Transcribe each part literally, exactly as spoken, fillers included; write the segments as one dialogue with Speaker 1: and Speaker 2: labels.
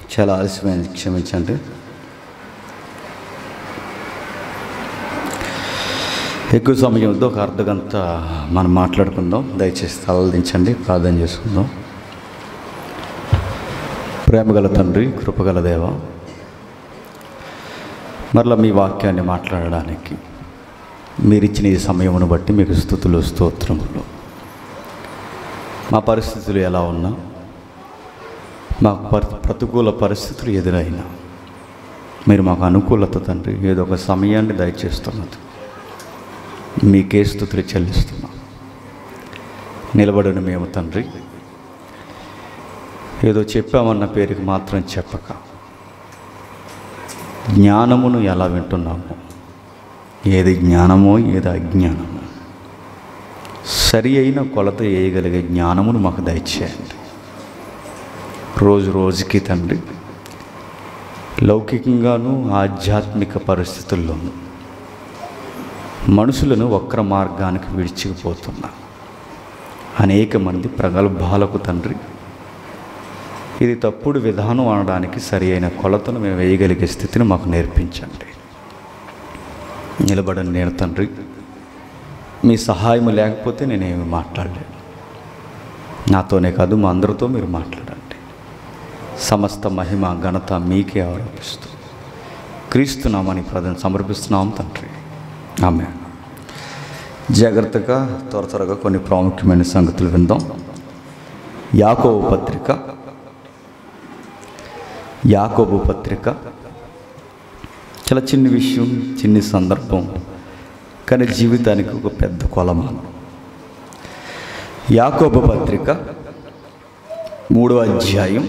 Speaker 1: చాలా ఆలస్యమైంది, క్షమించండి. ఎక్కువ సమయంతో ఒక అర్ధ గంట మనం మాట్లాడుకుందాం. దయచేసి తలదించండి, ప్రార్థన చేసుకుందాం. ప్రేమగల తండ్రి, కృపగల దేవ, మరలా మీ వాక్యాన్ని మాట్లాడడానికి మీరిచ్చిన ఈ సమయమును బట్టి మీకు స్తుతులు, స్తోత్రములు. మా పరిస్థితులు ఎలా ఉన్నా, మాకు పరి ప్రతికూల పరిస్థితులు ఎదురైనా మీరు మాకు అనుకూలత తండ్రి ఏదో ఒక సమయాన్ని దయచేస్తున్నది మీకే స్తుతులు చెల్లిస్తున్నాం. నిలబడిన మేము తండ్రి ఏదో చెప్పామన్న పేరుకి మాత్రం చెప్పక జ్ఞానమును ఎలా వింటున్నామో, ఏది జ్ఞానమో ఏది అజ్ఞానమో సరి అయిన కొలత వేయగలిగే జ్ఞానమును మాకు దయచేయండి. రోజు రోజుకి తండ్రి లౌకికంగాను ఆధ్యాత్మిక పరిస్థితుల్లోనూ మనుషులను వక్ర మార్గానికి విడిచిపోతున్న అనేక మంది ప్రగల్భాలకు తండ్రి ఇది తప్పుడు విధానం అనడానికి సరి అయిన కొలతను మేము వేయగలిగే స్థితిని మాకు నేర్పించండి. నిలబడని నేను తండ్రి మీ సహాయం లేకపోతే నేనేమి మాట్లాడలేను. నాతోనే కాదు మా అందరితో మీరు మాట్లాడండి. సమస్త మహిమ ఘనత మీకే ఆరోపిస్తూ క్రీస్తునామని ప్రార్థన సమర్పిస్తున్నాం తండ్రి, ఆమేన్. జాగ్రత్తగా త్వర త్వరగా కొన్ని ప్రాముఖ్యమైన సంగతులు విందాం. యాకోబు పత్రిక యాకోబు పత్రిక చాలా చిన్న విషయం, చిన్న సందర్భం, కానీ జీవితానికి ఒక పెద్ద కొలమానం. యాకోబు పత్రిక మూడవ అధ్యాయం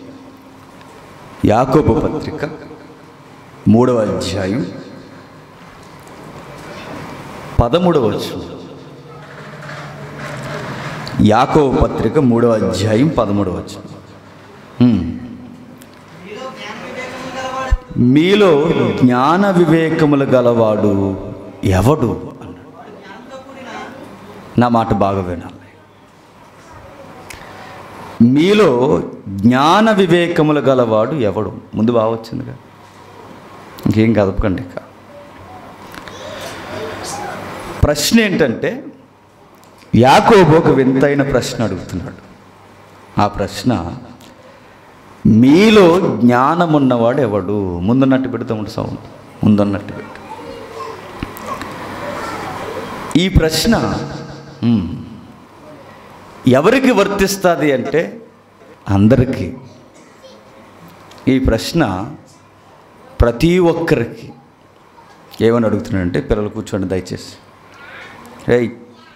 Speaker 1: యాకోబు పత్రిక మూడవ అధ్యాయం పదమూడవ వచనం. యాకోబు పత్రిక మూడవ అధ్యాయం పదమూడవ వచనం. మీలో జ్ఞాన వివేకములు గలవాడు ఎవడు అన్నాడు. నా మాట బాగా వినాలి. మీలో జ్ఞాన వివేకములు గలవాడు ఎవడు. ముందు బాగా వచ్చిందిగా, ఇంకేం కదపకండి. ఇక ప్రశ్న ఏంటంటే యాకోబు ఒక వింతైన ప్రశ్న అడుగుతున్నాడు. ఆ ప్రశ్న మీలో జ్ఞానం ఉన్నవాడు ఎవడు. ముందున్నట్టు పెడతాము సౌండ్, ముందున్నట్టు పెట్టు. ఈ ప్రశ్న ఎవరికి వర్తిస్తుంది అంటే అందరికీ. ఈ ప్రశ్న ప్రతి ఒక్కరికి. ఏమని అడుగుతున్నాడంటే, పిల్లలు కూర్చోండి దయచేసి. ఏయ్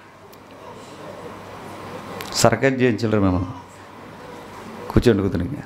Speaker 1: సర్కస్ చేయించలేరు మేము, కూర్చొని అడుగుతున్నాం.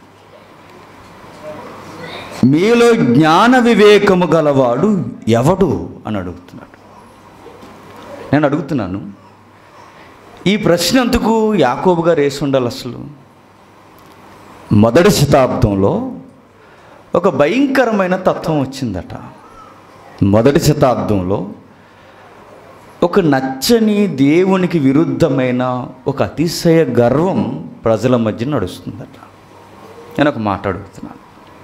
Speaker 1: మీలో జ్ఞాన వివేకము గలవాడు ఎవడు అని అడుగుతున్నాడు. నేను అడుగుతున్నాను, ఈ ప్రశ్న ఎందుకు యాకోబు గారు వేసి ఉండాలి? అసలు మొదటి శతాబ్దంలో ఒక భయంకరమైన తత్వం వచ్చిందట. మొదటి శతాబ్దంలో ఒక నచ్చని దేవునికి విరుద్ధమైన ఒక అతిశయ గర్వం ప్రజల మధ్య నడుస్తుందట. నేను ఒక మాట అడుగుతున్నాను,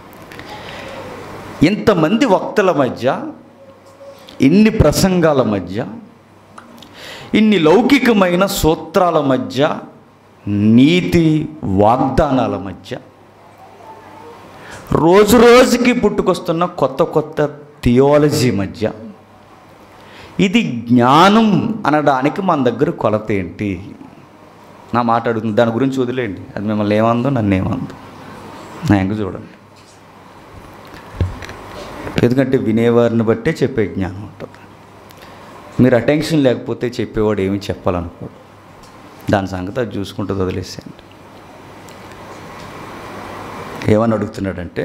Speaker 1: ఇంతమంది వక్తల మధ్య, ఇన్ని ప్రసంగాల మధ్య, ఇన్ని లౌకికమైన సూత్రాల మధ్య, నీతి వాగ్దానాల మధ్య, రోజు రోజుకి పుట్టుకొస్తున్న కొత్త కొత్త థియాలజీ మధ్య ఇది జ్ఞానం అనడానికి మన దగ్గర కొలత ఏంటి? నా మాట అడుగుతుంది. దాని గురించి వదిలేయండి, అది మిమ్మల్ని ఏమందో నన్ను ఏమందో నా ఎంక చూడండి. ఎందుకంటే వినేవారిని బట్టే చెప్పే జ్ఞానం ఉంటుంది. మీరు అటెన్షన్ లేకపోతే చెప్పేవాడు ఏమి చెప్పాలనుకోడు. దాని సంగతి అది చూసుకుంటూ వదిలేసేయండి. ఏమని అడుగుతున్నాడంటే,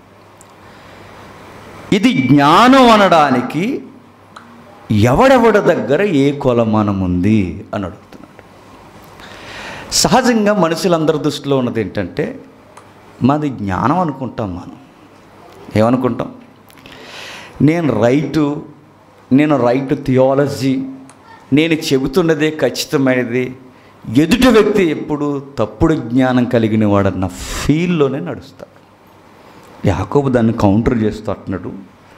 Speaker 1: ఇది జ్ఞానం అనడానికి ఎవడెవడ దగ్గర ఏ కొలమానం ఉంది అని అడుగుతున్నాడు. సహజంగా మనుషులందరి దృష్టిలో ఉన్నది ఏంటంటే, మాది జ్ఞానం అనుకుంటాం. మనం ఏమనుకుంటాం? నేను రైటు, నేను రైట్ థియాలజీ, నేను చెబుతున్నదే ఖచ్చితమైనది, ఎదుటి వ్యక్తి ఎప్పుడు తప్పుడు జ్ఞానం కలిగిన వాడన్న ఫీల్లోనే నడుస్తాడు. యాకోబు దాన్ని కౌంటర్ చేస్తూ అంటున్నాడు,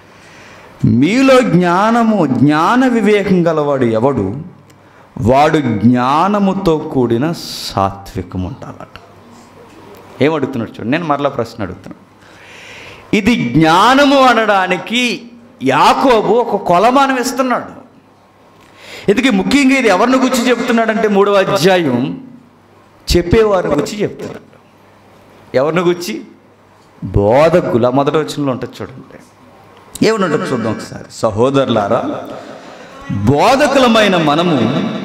Speaker 1: మీలో జ్ఞానము జ్ఞాన వివేకం గలవాడు ఎవడు, వాడు జ్ఞానముతో కూడిన సాత్వికం ఉండాలట. ఏమడుగుతున్నాడు చూడండి, నేను మరలా ప్రశ్న అడుగుతున్నాను. ఇది జ్ఞానము అనడానికి యాకోబు ఒక కొలమానం ఇస్తున్నాడు. ఇందుకే ముఖ్యంగా ఇది ఎవరిని గురించి చెప్తున్నాడంటే మూడవ అధ్యాయం చెప్పేవారిని గురించి చెప్తున్నాడు. ఎవరిని గురించి? బోధకుల మొదటి వచనంలో ఉంటుంది చూడండి. ఏమని ఉంటుంది చూద్దాం ఒకసారి. సహోదరులారా, బోధకులమైన మనము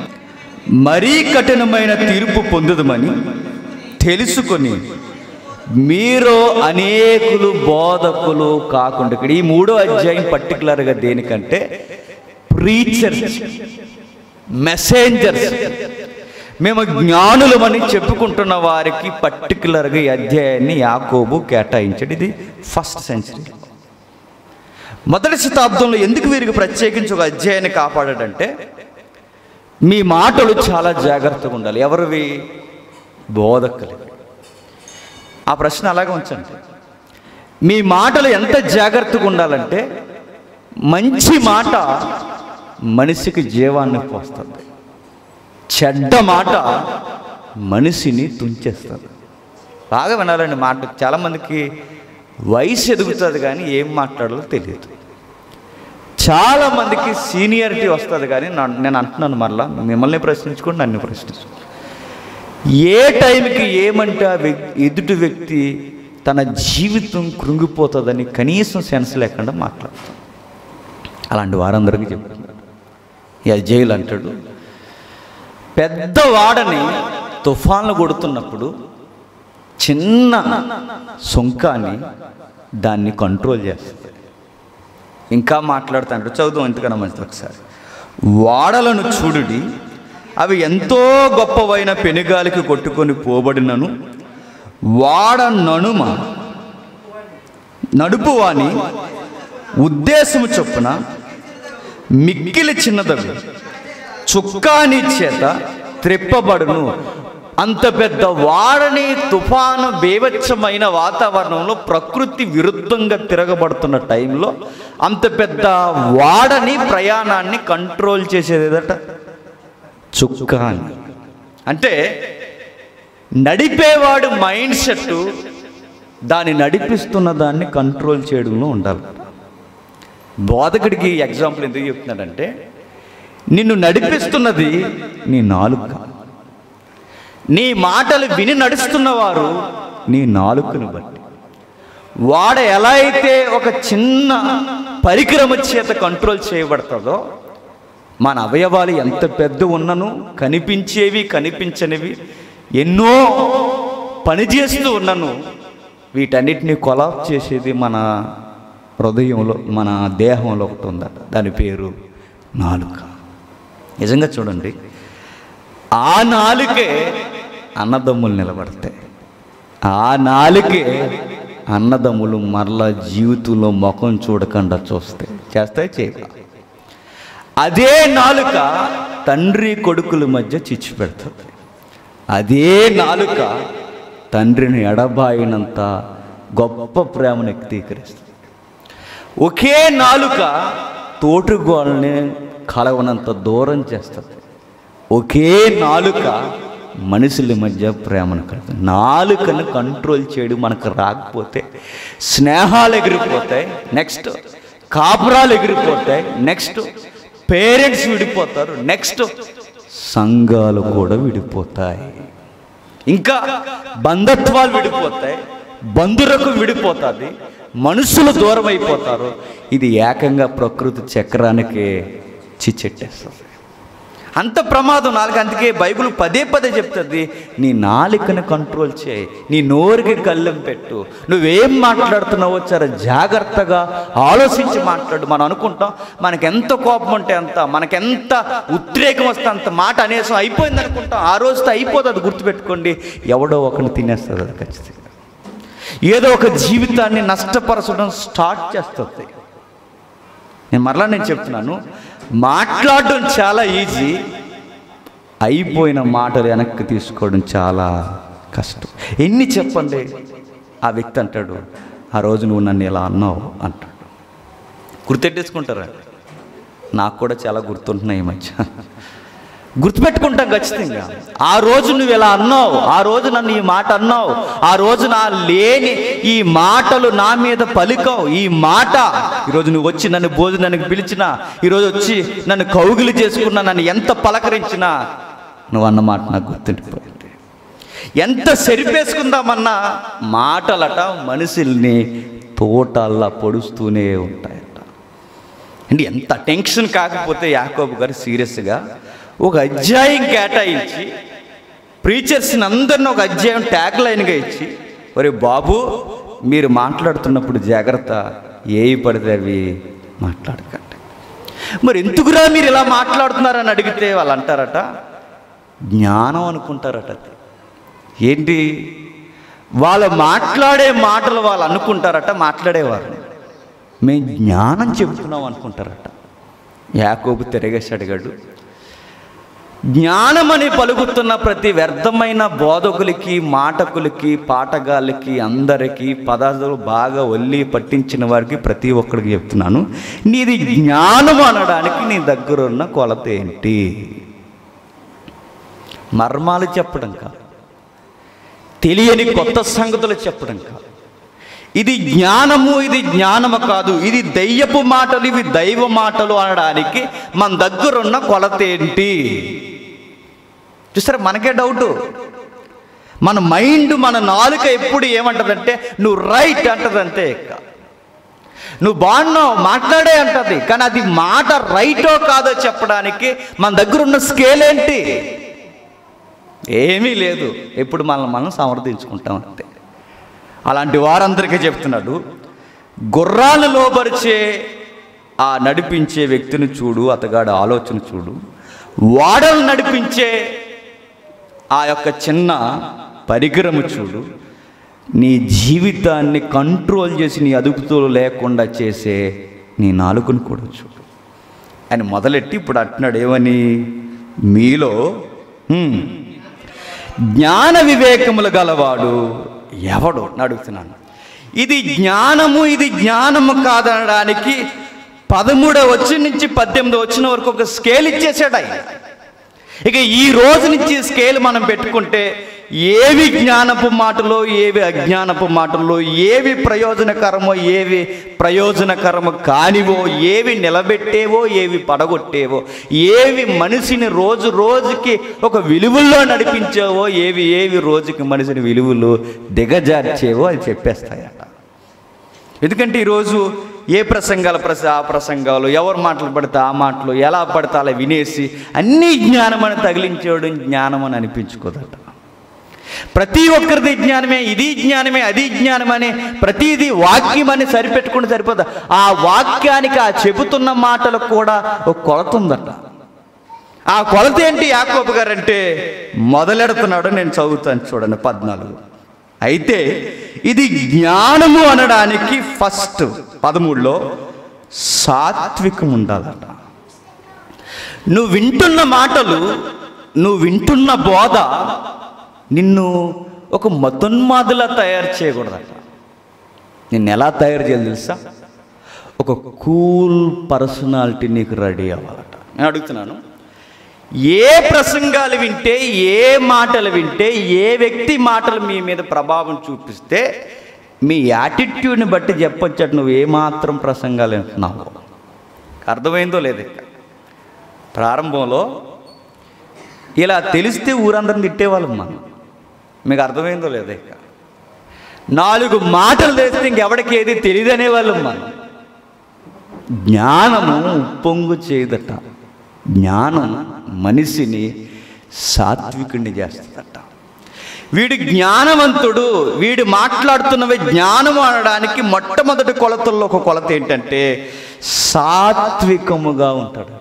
Speaker 1: మరీ కఠినమైన తీర్పు పొందుదమని తెలుసుకొని మీరు అనేకులు బోధకులు కాకుండా, ఇక్కడ ఈ మూడో అధ్యాయం పర్టికులర్గా దేనికంటే ప్రీచర్స్, మెసెంజర్స్, మేము జ్ఞానులమని చెప్పుకుంటున్న వారికి పర్టికులర్గా ఈ అధ్యాయాన్ని యాకోబు కేటాయించాడు. ఇది ఫస్ట్ సెంచరీ, మొదటి శతాబ్దంలో. ఎందుకు వీరికి ప్రత్యేకించి ఒక అధ్యాయాన్ని కాపాడాడంటే, మీ మాటలు చాలా జాగ్రత్తగా ఉండాలి. ఎవరివి? బోధకులు. ఆ ప్రశ్న అలాగే ఉంచండి. మీ మాటలు ఎంత జాగ్రత్తగా ఉండాలంటే, మంచి మాట మనిషికి జీవాన్ని పోస్తుంది, చెడ్డ మాట మనిషిని తుంచేస్తుంది. బాగా వినాలండి మాట. చాలామందికి వయసు ఎదుగుతుంది కానీ ఏం మాట్లాడాలో తెలియదు. చాలామందికి సీనియారిటీ వస్తుంది కానీ నేను అంటున్నాను మరలా, మిమ్మల్ని ప్రశ్నించుకోండి, నన్ను ప్రశ్నించుకోండి. ఏ టైంకి ఏమంటే ఆ వ్యక్తి ఎదుటి వ్యక్తి తన జీవితం కృంగిపోతుందని కనీసం సెన్స్ లేకుండా మాట్లాడతాం. అలాంటి వారందరికీ చెప్తున్నాడు ఈ అధ్యాయులు. అంటాడు, పెద్ద వాడని తుఫాన్లు కొడుతున్నప్పుడు చిన్న సుంకాన్ని దాన్ని కంట్రోల్ చేస్తుంది. ఇంకా మాట్లాడుతాడు, చదువుదాం ఎందుకన్నా మంచిది ఒకసారి. వాడలను చూడుడి, అవి ఎంతో గొప్పవైన పెనుగాలికి కొట్టుకొని పోబడినను వాడ నడుమ నడుపువాని ఉద్దేశము చొప్పున మిక్కిలి చిన్నదవి చుక్కాని చేత త్రిప్పబడును. అంత పెద్ద వాడని తుఫాను బేవచ్చమైన వాతావరణంలో ప్రకృతి విరుద్ధంగా తిరగబడుతున్న టైంలో అంత పెద్ద వాడని ప్రయాణాన్ని కంట్రోల్ చేసేదేదట చుక్కాని. అంటే నడిపేవాడు మైండ్ సెట్ దాన్ని నడిపిస్తున్న దాన్ని కంట్రోల్ చేయడంలో ఉండాలి. బోధకుడికి ఎగ్జాంపుల్ ఎందుకు చెప్తున్నాడంటే, నిన్ను నడిపిస్తున్నది నీ నాలుక. నీ మాటలు విని నడుస్తున్నవారు నీ నాలుకను బట్టి. వాడ ఎలా అయితే ఒక చిన్న పరికరము చేత కంట్రోల్ చేయబడుతుందో, మన అవయవాలు ఎంత పెద్ద ఉన్నను కనిపించేవి కనిపించనివి ఎన్నో పనిచేస్తూ ఉన్నను వీటన్నిటిని కొలాప్ చేసేది మన హృదయంలో, మన దేహంలో ఒకటి ఉందట, దాని పేరు నాలుక. నిజంగా చూడండి, ఆ నాలుకే అన్నదమ్ములు నిలబడతాయి. ఆ నాలుకే అన్నదమ్ములు మరలా జీవితంలో ముఖం చూడకుండా చూస్తాయి, చేస్తాయి చేయక. అదే నాలుక తండ్రి కొడుకుల మధ్య చిచ్చు పెడుతుంది. అదే నాలుక తండ్రిని ఎడబాయినంత గొప్ప ప్రేమను వ్యక్తీకరిస్తుంది. ఒకే నాలుక తోటుగోళ్ళని కలవనంత దూరం చేస్తుంది. ఒకే నాలుక మనుషుల మధ్య ప్రేమను కలుగుతుంది. నాలుకను కంట్రోల్ చేయడం మనకు రాకపోతే స్నేహాలు ఎగిరిపోతాయి, నెక్స్ట్ కాపురాలు ఎగిరిపోతాయి, నెక్స్ట్ పేరెంట్స్ విడిపోతారు, నెక్స్ట్ సంఘాలు కూడా విడిపోతాయి, ఇంకా బంధత్వాలు విడిపోతాయి, బంధురకం విడిపోతుంది, మనుషులు దూరం అయిపోతారు. ఇది ఏకంగా ప్రకృతి చక్రానికి చిచ్చెట్టేస్తుంది. అంత ప్రమాదం నాలుక. అందుకే బైబిల్ పదే పదే చెప్తుంది, నీ నాలుకను కంట్రోల్ చేయి, నీ నోరుకి కళ్ళెం పెట్టు, నువ్వేం మాట్లాడుతున్నావో చాలా జాగ్రత్తగా ఆలోచించి మాట్లాడు. మనం అనుకుంటాం మనకెంత కోపం ఉంటే అంత, మనకెంత ఉద్రేకం వస్తే అంత మాట అనేసం అయిపోయింది అనుకుంటాం. ఆ రోజుతో అయిపోతుంది, అది గుర్తుపెట్టుకోండి. ఎవడో ఒకరిని తినేస్తుంది అది ఖచ్చితంగా. ఏదో ఒక జీవితాన్ని నష్టపరచడం స్టార్ట్ చేస్తుంది. నేను మరలా నేను చెప్తున్నాను, మాట్లాడడం చాలా ఈజీ, అయిపోయిన మాటలు వెనక్కి తీసుకోవడం చాలా కష్టం. ఎన్ని చెప్పండి, ఆ వ్యక్తి అంటాడు ఆ రోజు నువ్వు నన్ను ఇలా అన్నావు అంటాడు. గుర్తెట్టేసుకుంటారా? నాకు కూడా చాలా గుర్తుంటున్నాయి ఈ మధ్య. గుర్తుపెట్టుకుంటాం ఖచ్చితంగా. ఆ రోజు నువ్వు ఇలా అన్నావు, ఆ రోజు నన్ను ఈ మాట అన్నావు, ఆ రోజు నా లేని ఈ మాటలు నా మీద పలికావు. ఈ మాట ఈరోజు నువ్వు వచ్చి నన్ను భోజనానికి పిలిచినా, ఈరోజు వచ్చి నన్ను కౌగిలి చేసుకున్నా, నన్ను ఎంత పలకరించినా నువ్వు అన్న మాట నాకు గుర్తుండిపోయింది. ఎంత సెరిపేసుకుందామన్నా మాటలట మనుషుల్ని తోటల్లా పొడుస్తూనే ఉంటాయట. అంటే ఎంత టెన్షన్ కాకపోతే యాకోబు గారు సీరియస్గా ఒక అధ్యాయం కేటాయించి ప్రీచర్స్ని అందరిని ఒక అధ్యాయం ట్యాగ్ లైన్గా ఇచ్చి, ఒరే బాబు మీరు మాట్లాడుతున్నప్పుడు జాగ్రత్త, ఏవి పడితే అవి మాట్లాడకండి. మరి ఎందుకురా మీరు ఇలా మాట్లాడుతున్నారని అడిగితే వాళ్ళు అంటారట జ్ఞానం అనుకుంటారట. ఏంటి వాళ్ళు మాట్లాడే మాటలు వాళ్ళు అనుకుంటారట, మాట్లాడేవారు మేము జ్ఞానం చెబుతున్నాం అనుకుంటారట. యాకోబు తిరగేసి అడిగాడు, జ్ఞానమని పలుకుతున్న ప్రతి వ్యర్థమైన బోధకులకి, మాటకులకి, పాటగాళ్ళకి, అందరికీ పదార్థాలు బాగా ఒల్లి పట్టించిన వారికి ప్రతి ఒక్కరికి చెప్తున్నాను, నీది జ్ఞానం అనడానికి నీ దగ్గర ఉన్న కొలత ఏంటి? మర్మాలు చెప్పడం కాదు, తెలియని కొత్త సంగతులు చెప్పడం కాదు. ఇది జ్ఞానము, ఇది జ్ఞానము కాదు, ఇది దయ్యపు మాటలు, ఇవి దైవ మాటలు అనడానికి మన దగ్గరున్న కొలత ఏంటి? చూసారా, మనకే డౌటు. మన మైండ్, మన నాలుక ఎప్పుడు ఏమంటదంటే నువ్వు రైట్ అంటదంతే, నువ్వు బాగున్నావు మాట్లాడే అంటది. కానీ అది మాట రైటో కాదో చెప్పడానికి మన దగ్గర ఉన్న స్కేల్ ఏంటి? ఏమీ లేదు. ఎప్పుడు మనల్ని మనం సమర్థించుకుంటాం అంతే. అలాంటి వారందరికీ చెప్తున్నాడు, గుర్రాలు లోబరిచే ఆ నడిపించే వ్యక్తిని చూడు, అతగాడు ఆలోచన చూడు. వాడలు నడిపించే ఆ యొక్క చిన్న పరికరము చూడు. నీ జీవితాన్ని కంట్రోల్ చేసి నీ అదుపుతో లేకుండా చేసే నీ నాలుకను కూడా చూడు అని మొదలెట్టి ఇప్పుడు అంటున్నాడు ఏమని, మీలో జ్ఞాన వివేకములు గలవాడు ఎవడు అడుగుతున్నాను. ఇది జ్ఞానము, ఇది జ్ఞానము కాదనడానికి పదమూడవ వచ్చిన నుంచి పద్దెనిమిది వచ్చిన వరకు ఒక స్కేల్ ఇచ్చేసాడు ఆయన. ఇక ఈ రోజు నుంచి స్కేల్ మనం పెట్టుకుంటే ఏవి జ్ఞానపు మాటలో, ఏవి అజ్ఞానపు మాటల్లో, ఏవి ప్రయోజనకరమో, ఏవి ప్రయోజనకరము కానివో, ఏవి నిలబెట్టేవో, ఏవి పడగొట్టేవో, ఏవి మనిషిని రోజు రోజుకి ఒక విలువల్లో నడిపించేవో, ఏవి ఏవి రోజుకి మనిషిని విలువలు దిగజార్చేవో అది చెప్పేస్తాయట. ఎందుకంటే ఈరోజు ఏ ప్రసంగాల ప్రస ఆ ప్రసంగాలు, ఎవరు మాటలు పడితే ఆ మాటలు, ఎలా పడితే అలా వినేసి అన్నీ జ్ఞానమని తగిలించేవాడు జ్ఞానమని అనిపించుకోదట. ప్రతి ఒక్కరిది జ్ఞానమే, ఇది జ్ఞానమే, అది జ్ఞానమని ప్రతిదీ వాక్యం అని సరిపెట్టుకుంటే సరిపోదు. ఆ వాక్యానికి, ఆ చెబుతున్న మాటలకు కూడా ఒక కొలత ఉందట. ఆ కొలత ఏంటి యాకోబు గారు అంటే మొదలెడుతున్నాడు. నేను చదువుతాను చూడండి పద్నాలుగు. అయితే ఇది జ్ఞానము అనడానికి ఫస్ట్ పదమూడులో సాత్వికం ఉండాలట. నువ్వు వింటున్న మాటలు, నువ్వు వింటున్న బోధ నిన్ను ఒక మతోన్మాదులా తయారు చేయకూడదట. నిన్ను ఎలా తయారు చేయాలి తెలుసా? ఒక కూల్ పర్సనాలిటీ నీకు రెడీ అవ్వాలట. నేను అడుగుతున్నాను, ఏ ప్రసంగాలు వింటే, ఏ మాటలు వింటే, ఏ వ్యక్తి మాటలు మీ మీద ప్రభావం చూపిస్తే మీ యాటిట్యూడ్ని బట్టి చెప్పొచ్చట నువ్వు ఏమాత్రం ప్రసంగాలు వింటున్నావు. అర్థమైందో లేదు? ప్రారంభంలో ఇలా తెలిస్తే ఊరందరిని తిట్టేవాళ్ళం మనం. మీకు అర్థమైందో లేదు? ఇక నాలుగు మాటలు తెలిస్తే ఇంకెవడికి ఏది తెలియదు అనేవాళ్ళం మనం. జ్ఞానము ఉప్పొంగు చేయదట. జ్ఞానం మనిషిని సాత్వికుడిని చేస్తుందట. వీడు జ్ఞానవంతుడు, వీడు మాట్లాడుతున్నవి జ్ఞానము అనడానికి మొట్టమొదటి కొలతల్లో ఒక కొలత ఏంటంటే సాత్వికముగా ఉంటాడట.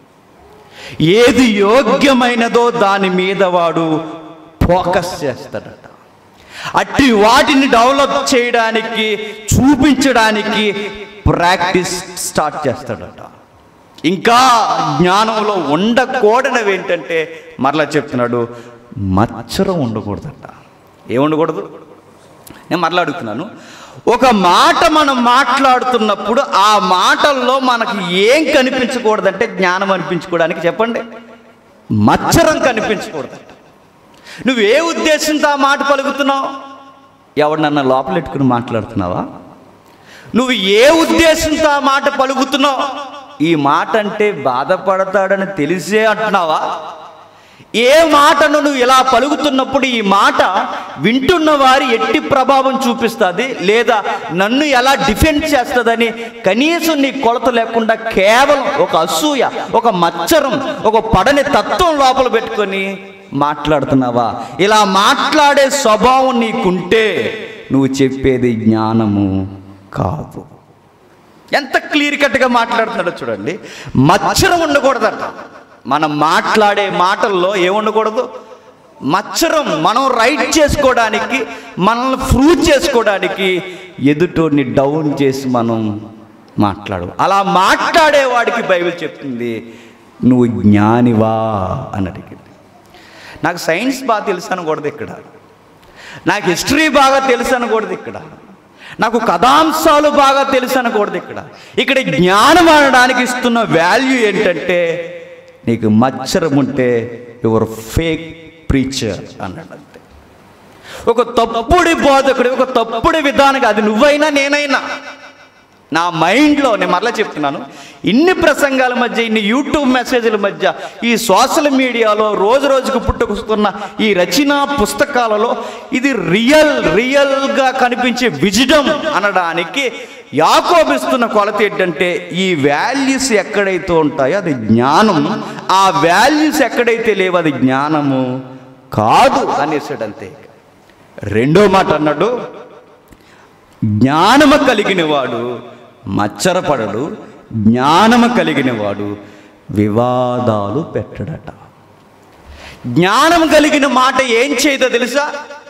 Speaker 1: ఏది యోగ్యమైనదో దాని మీద వాడు ఫోకస్ చేస్తాడట. అట్టి వాటిని డెవలప్ చేయడానికి, చూపించడానికి ప్రాక్టీస్ స్టార్ట్ చేస్తాడట. ఇంకా జ్ఞానంలో ఉండకూడనివి ఏంటంటే మరలా చెప్తున్నాడు, మత్సరం ఉండకూడదట. ఏముండకూడదు? నేను మరలా అడుగుతున్నాను, ఒక మాట మనం మాట్లాడుతున్నప్పుడు ఆ మాటల్లో మనకి ఏం కనిపించకూడదంటే జ్ఞానం అనిపించుకోవడానికి చెప్పండి, మచ్చరం కనిపించకూడదంట. నువ్వు ఏ ఉద్దేశంతో ఆ మాట పలుకుతున్నావు? ఎవడన్నా లోపలెట్టుకుని మాట్లాడుతున్నావా? నువ్వు ఏ ఉద్దేశంతో ఆ మాట పలుకుతున్నావు? ఈ మాట అంటే బాధపడతాడని తెలిసే అంటున్నావా? ఏ మాటను నువ్వు ఇలా పలుకుతున్నప్పుడు ఈ మాట వింటున్న వారి ఎట్టి ప్రభావం చూపిస్తుంది, లేదా నన్ను ఎలా డిఫెండ్ చేస్తుందని కనీసం నీ కొలత లేకుండా కేవలం ఒక అసూయ, ఒక మచ్చరం, ఒక పడని తత్వం లోపల పెట్టుకొని మాట్లాడుతున్నావా? ఇలా మాట్లాడే స్వభావం నీకుంటే నువ్వు చెప్పేది జ్ఞానము కాదు. ఎంత క్లియర్ కట్గా మాట్లాడుతున్నాడో చూడండి. మచ్చరం ఉండకూడదట. మనం మాట్లాడే మాటల్లో ఏముండకూడదు? మచ్చరం. మనం రైట్ చేసుకోవడానికి, మనల్ని ప్రూవ్ చేసుకోవడానికి ఎదుటోని డౌన్ చేసి మనం మాట్లాడు. అలా మాట్లాడేవాడికి బైబిల్ చెప్తుంది నువ్వు జ్ఞానివా అని అడిగింది. నాకు సైన్స్ బాగా తెలుసు అనకూడదు ఇక్కడ, నాకు హిస్టరీ బాగా తెలుసు అనకూడదు ఇక్కడ, నాకు కథాంశాలు బాగా తెలుసు అనకూడదు ఇక్కడ. ఇక్కడ జ్ఞానం అనడానికి ఇస్తున్న వాల్యూ ఏంటంటే, నీకు మచ్చరం ఉంటే యువర్ ఫేక్ ప్రీచర్ అన్నాడంతే. ఒక తప్పుడి బోధకుడు, ఒక తప్పుడి విధానం, అది నువ్వైనా నేనైనా. నా మైండ్లో నేను మరలా చెప్తున్నాను, ఇన్ని ప్రసంగాల మధ్య, ఇన్ని యూట్యూబ్ మెసేజ్ల మధ్య, ఈ సోషల్ మీడియాలో రోజు రోజుకు పుట్టుకొస్తున్న ఈ రచనా పుస్తకాలలో ఇది రియల్ రియల్గా కనిపించే విజ్డమ్ అనడానికి యాకోబిస్తున్న కొలత ఏంటంటే, ఈ వాల్యూస్ ఎక్కడైతే ఉంటాయో అది జ్ఞానం, ఆ వాల్యూస్ ఎక్కడైతే లేవో అది జ్ఞానము కాదు అనేసాడు అంతే. రెండో మాట అన్నాడు, జ్ఞానము కలిగిన వాడు మచ్చరపడడు, జ్ఞానము కలిగిన వాడు వివాదాలు పెట్టడట. జ్ఞానం కలిగిన మాట ఏం చేయదో తెలుసా?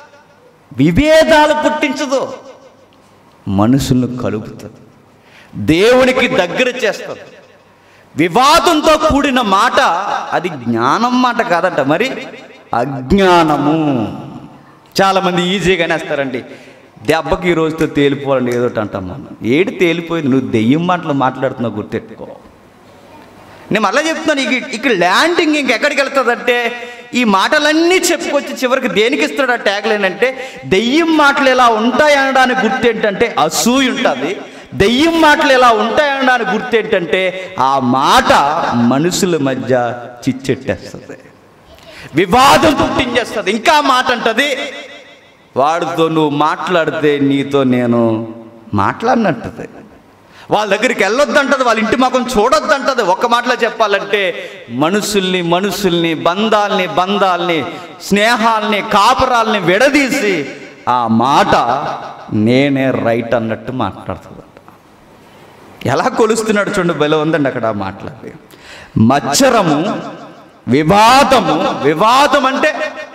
Speaker 1: విభేదాలు పుట్టించదు, మనుషులను కలుపుతుంది, దేవునికి దగ్గర చేస్తుంది. వివాదంతో కూడిన మాట అది జ్ఞానం మాట కాదట, మరి అజ్ఞానము. చాలామంది ఈజీగానే వేస్తారండి, దెబ్బకి ఈ రోజుతో తేలిపోవాలండి ఏదోటి అంటాం మనం. ఏడు తేలిపోయింది, నువ్వు దెయ్యం మాటలు మాట్లాడుతున్నావు, గుర్తెట్టుకో. నేను మళ్ళీ చెప్తున్నాను, ఇక ఇక్కడ ల్యాండింగ్ ఇంకెక్కడికి వెళ్తుందంటే, ఈ మాటలన్నీ చెప్పుకొచ్చి చివరికి దేనికి ఇస్తాడు ఆ ట్యాగ్ లైన్ అంటే, దెయ్యం మాటలు ఎలా ఉంటాయి అనడానికి గుర్తు ఏంటంటే అసూయ ఉంటుంది. దెయ్యం మాటలు ఎలా ఉంటాయి అనడానికి గుర్తు ఏంటంటే ఆ మాట మనుషుల మధ్య చిచ్చెట్టేస్తుంది, వివాదం పుట్టించేస్తుంది. ఇంకా మాట అంటది, వాడితో నువ్వు మాట్లాడితే నీతో నేను మాట్లాడినట్టది. వాళ్ళ దగ్గరికి వెళ్ళొద్దంటది, వాళ్ళ ఇంటి ముఖం చూడొద్దంటది. ఒక్క మాటలో చెప్పాలంటే మనుషుల్ని మనుషుల్ని బంధాల్ని బంధాల్ని స్నేహాల్ని కాపురాల్ని విడదీసి ఆ మాట నేనే రైట్ అన్నట్టు మాట్లాడుతుందట. ఎలా కొలుస్తున్నాడు చూడండి, బలం ఉందండి అక్కడ మాట్లాడి. మచ్చరము, వివాదము. వివాదం అంటే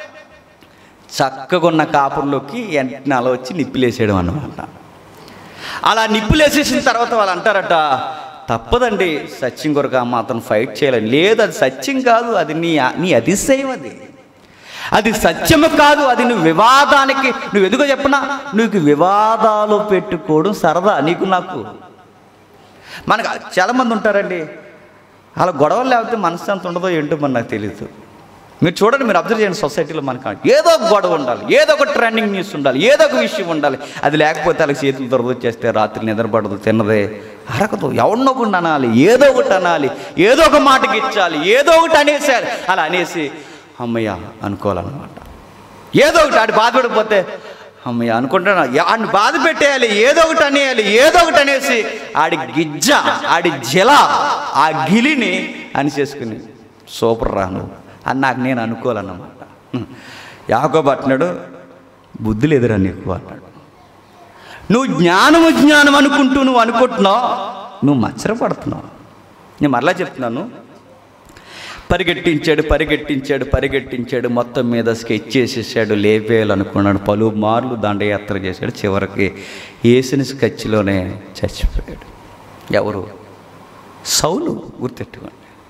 Speaker 1: చక్కగా ఉన్న కాపుర్లోకి వెంటనే అలా వచ్చి నిప్పులేసేయడం అన్నమాట. అలా నిప్పులేసేసిన తర్వాత వాళ్ళు అంటారట, తప్పదండి సత్యం కొరకు ఆ మాత్రం ఫైట్ చేయాలని. లేదు, అది సత్యం కాదు, అది నీ నీ అతిశయం, అది అది సత్యము కాదు, అది నువ్వు వివాదానికి. నువ్వు ఎందుకో చెప్పనా, నువ్వు వివాదాలు పెట్టుకోవడం సరదా నీకు నాకు. మనకు చాలామంది ఉంటారండి, అలా గొడవలు లేకపోతే మనశ్శాంతి ఉండదో ఏంటో మరి నాకు తెలియదు. మీరు చూడండి, మీరు అబ్జర్వ్ చేయండి, సొసైటీలో మనకు ఏదో ఒక గొడవ ఉండాలి, ఏదో ఒక ట్రెండింగ్ న్యూస్ ఉండాలి, ఏదో ఒక విషయం ఉండాలి. అది లేకపోతే వాళ్ళకి చేతులు దొరదొచ్చేస్తే రాత్రి నిద్రపడదు, తిన్నదే అరకదు, ఎవరినో ఒకటి అనాలి, ఏదో ఒకటి అనాలి, ఏదో ఒక మాటకి ఇచ్చాలి, ఏదో ఒకటి అనేసేయాలి. అలా అనేసి అమ్మయ్య అనుకోవాలన్నమాట. ఏదో ఒకటి ఆడి బాధపడిపోతే అమ్మయ్య అనుకుంటున్నా, ఆడిని బాధ పెట్టేయాలి, ఏదో ఒకటి అనేయాలి, ఏదో ఒకటి అనేసి ఆడి గిజ్జ, ఆడి జల, ఆ గిలిని అని చేసుకుని సూపర్ రాను అని నాకు నేను అనుకోవాలన్నమాట. యాకోబు అంటున్నాడు, బుద్ధి లేదురా నీకు అన్నాడు. నువ్వు జ్ఞానము జ్ఞానం అనుకుంటూ నువ్వు అనుకుంటున్నావు, నువ్వు మచ్చరపడుతున్నావు. నేను మరలా చెప్తున్నాను, పరిగెట్టించాడు పరిగెట్టించాడు పరిగెట్టించాడు మొత్తం మీద స్కెచ్ చేసేసాడు, లేపేయాలనుకున్నాడు, పలుమార్లు దండయాత్ర చేశాడు, చివరికి వేసిన స్కెచ్లోనే చచ్చిపోయాడు. ఎవరు? సౌలు. గుర్తెట్టుకోండి.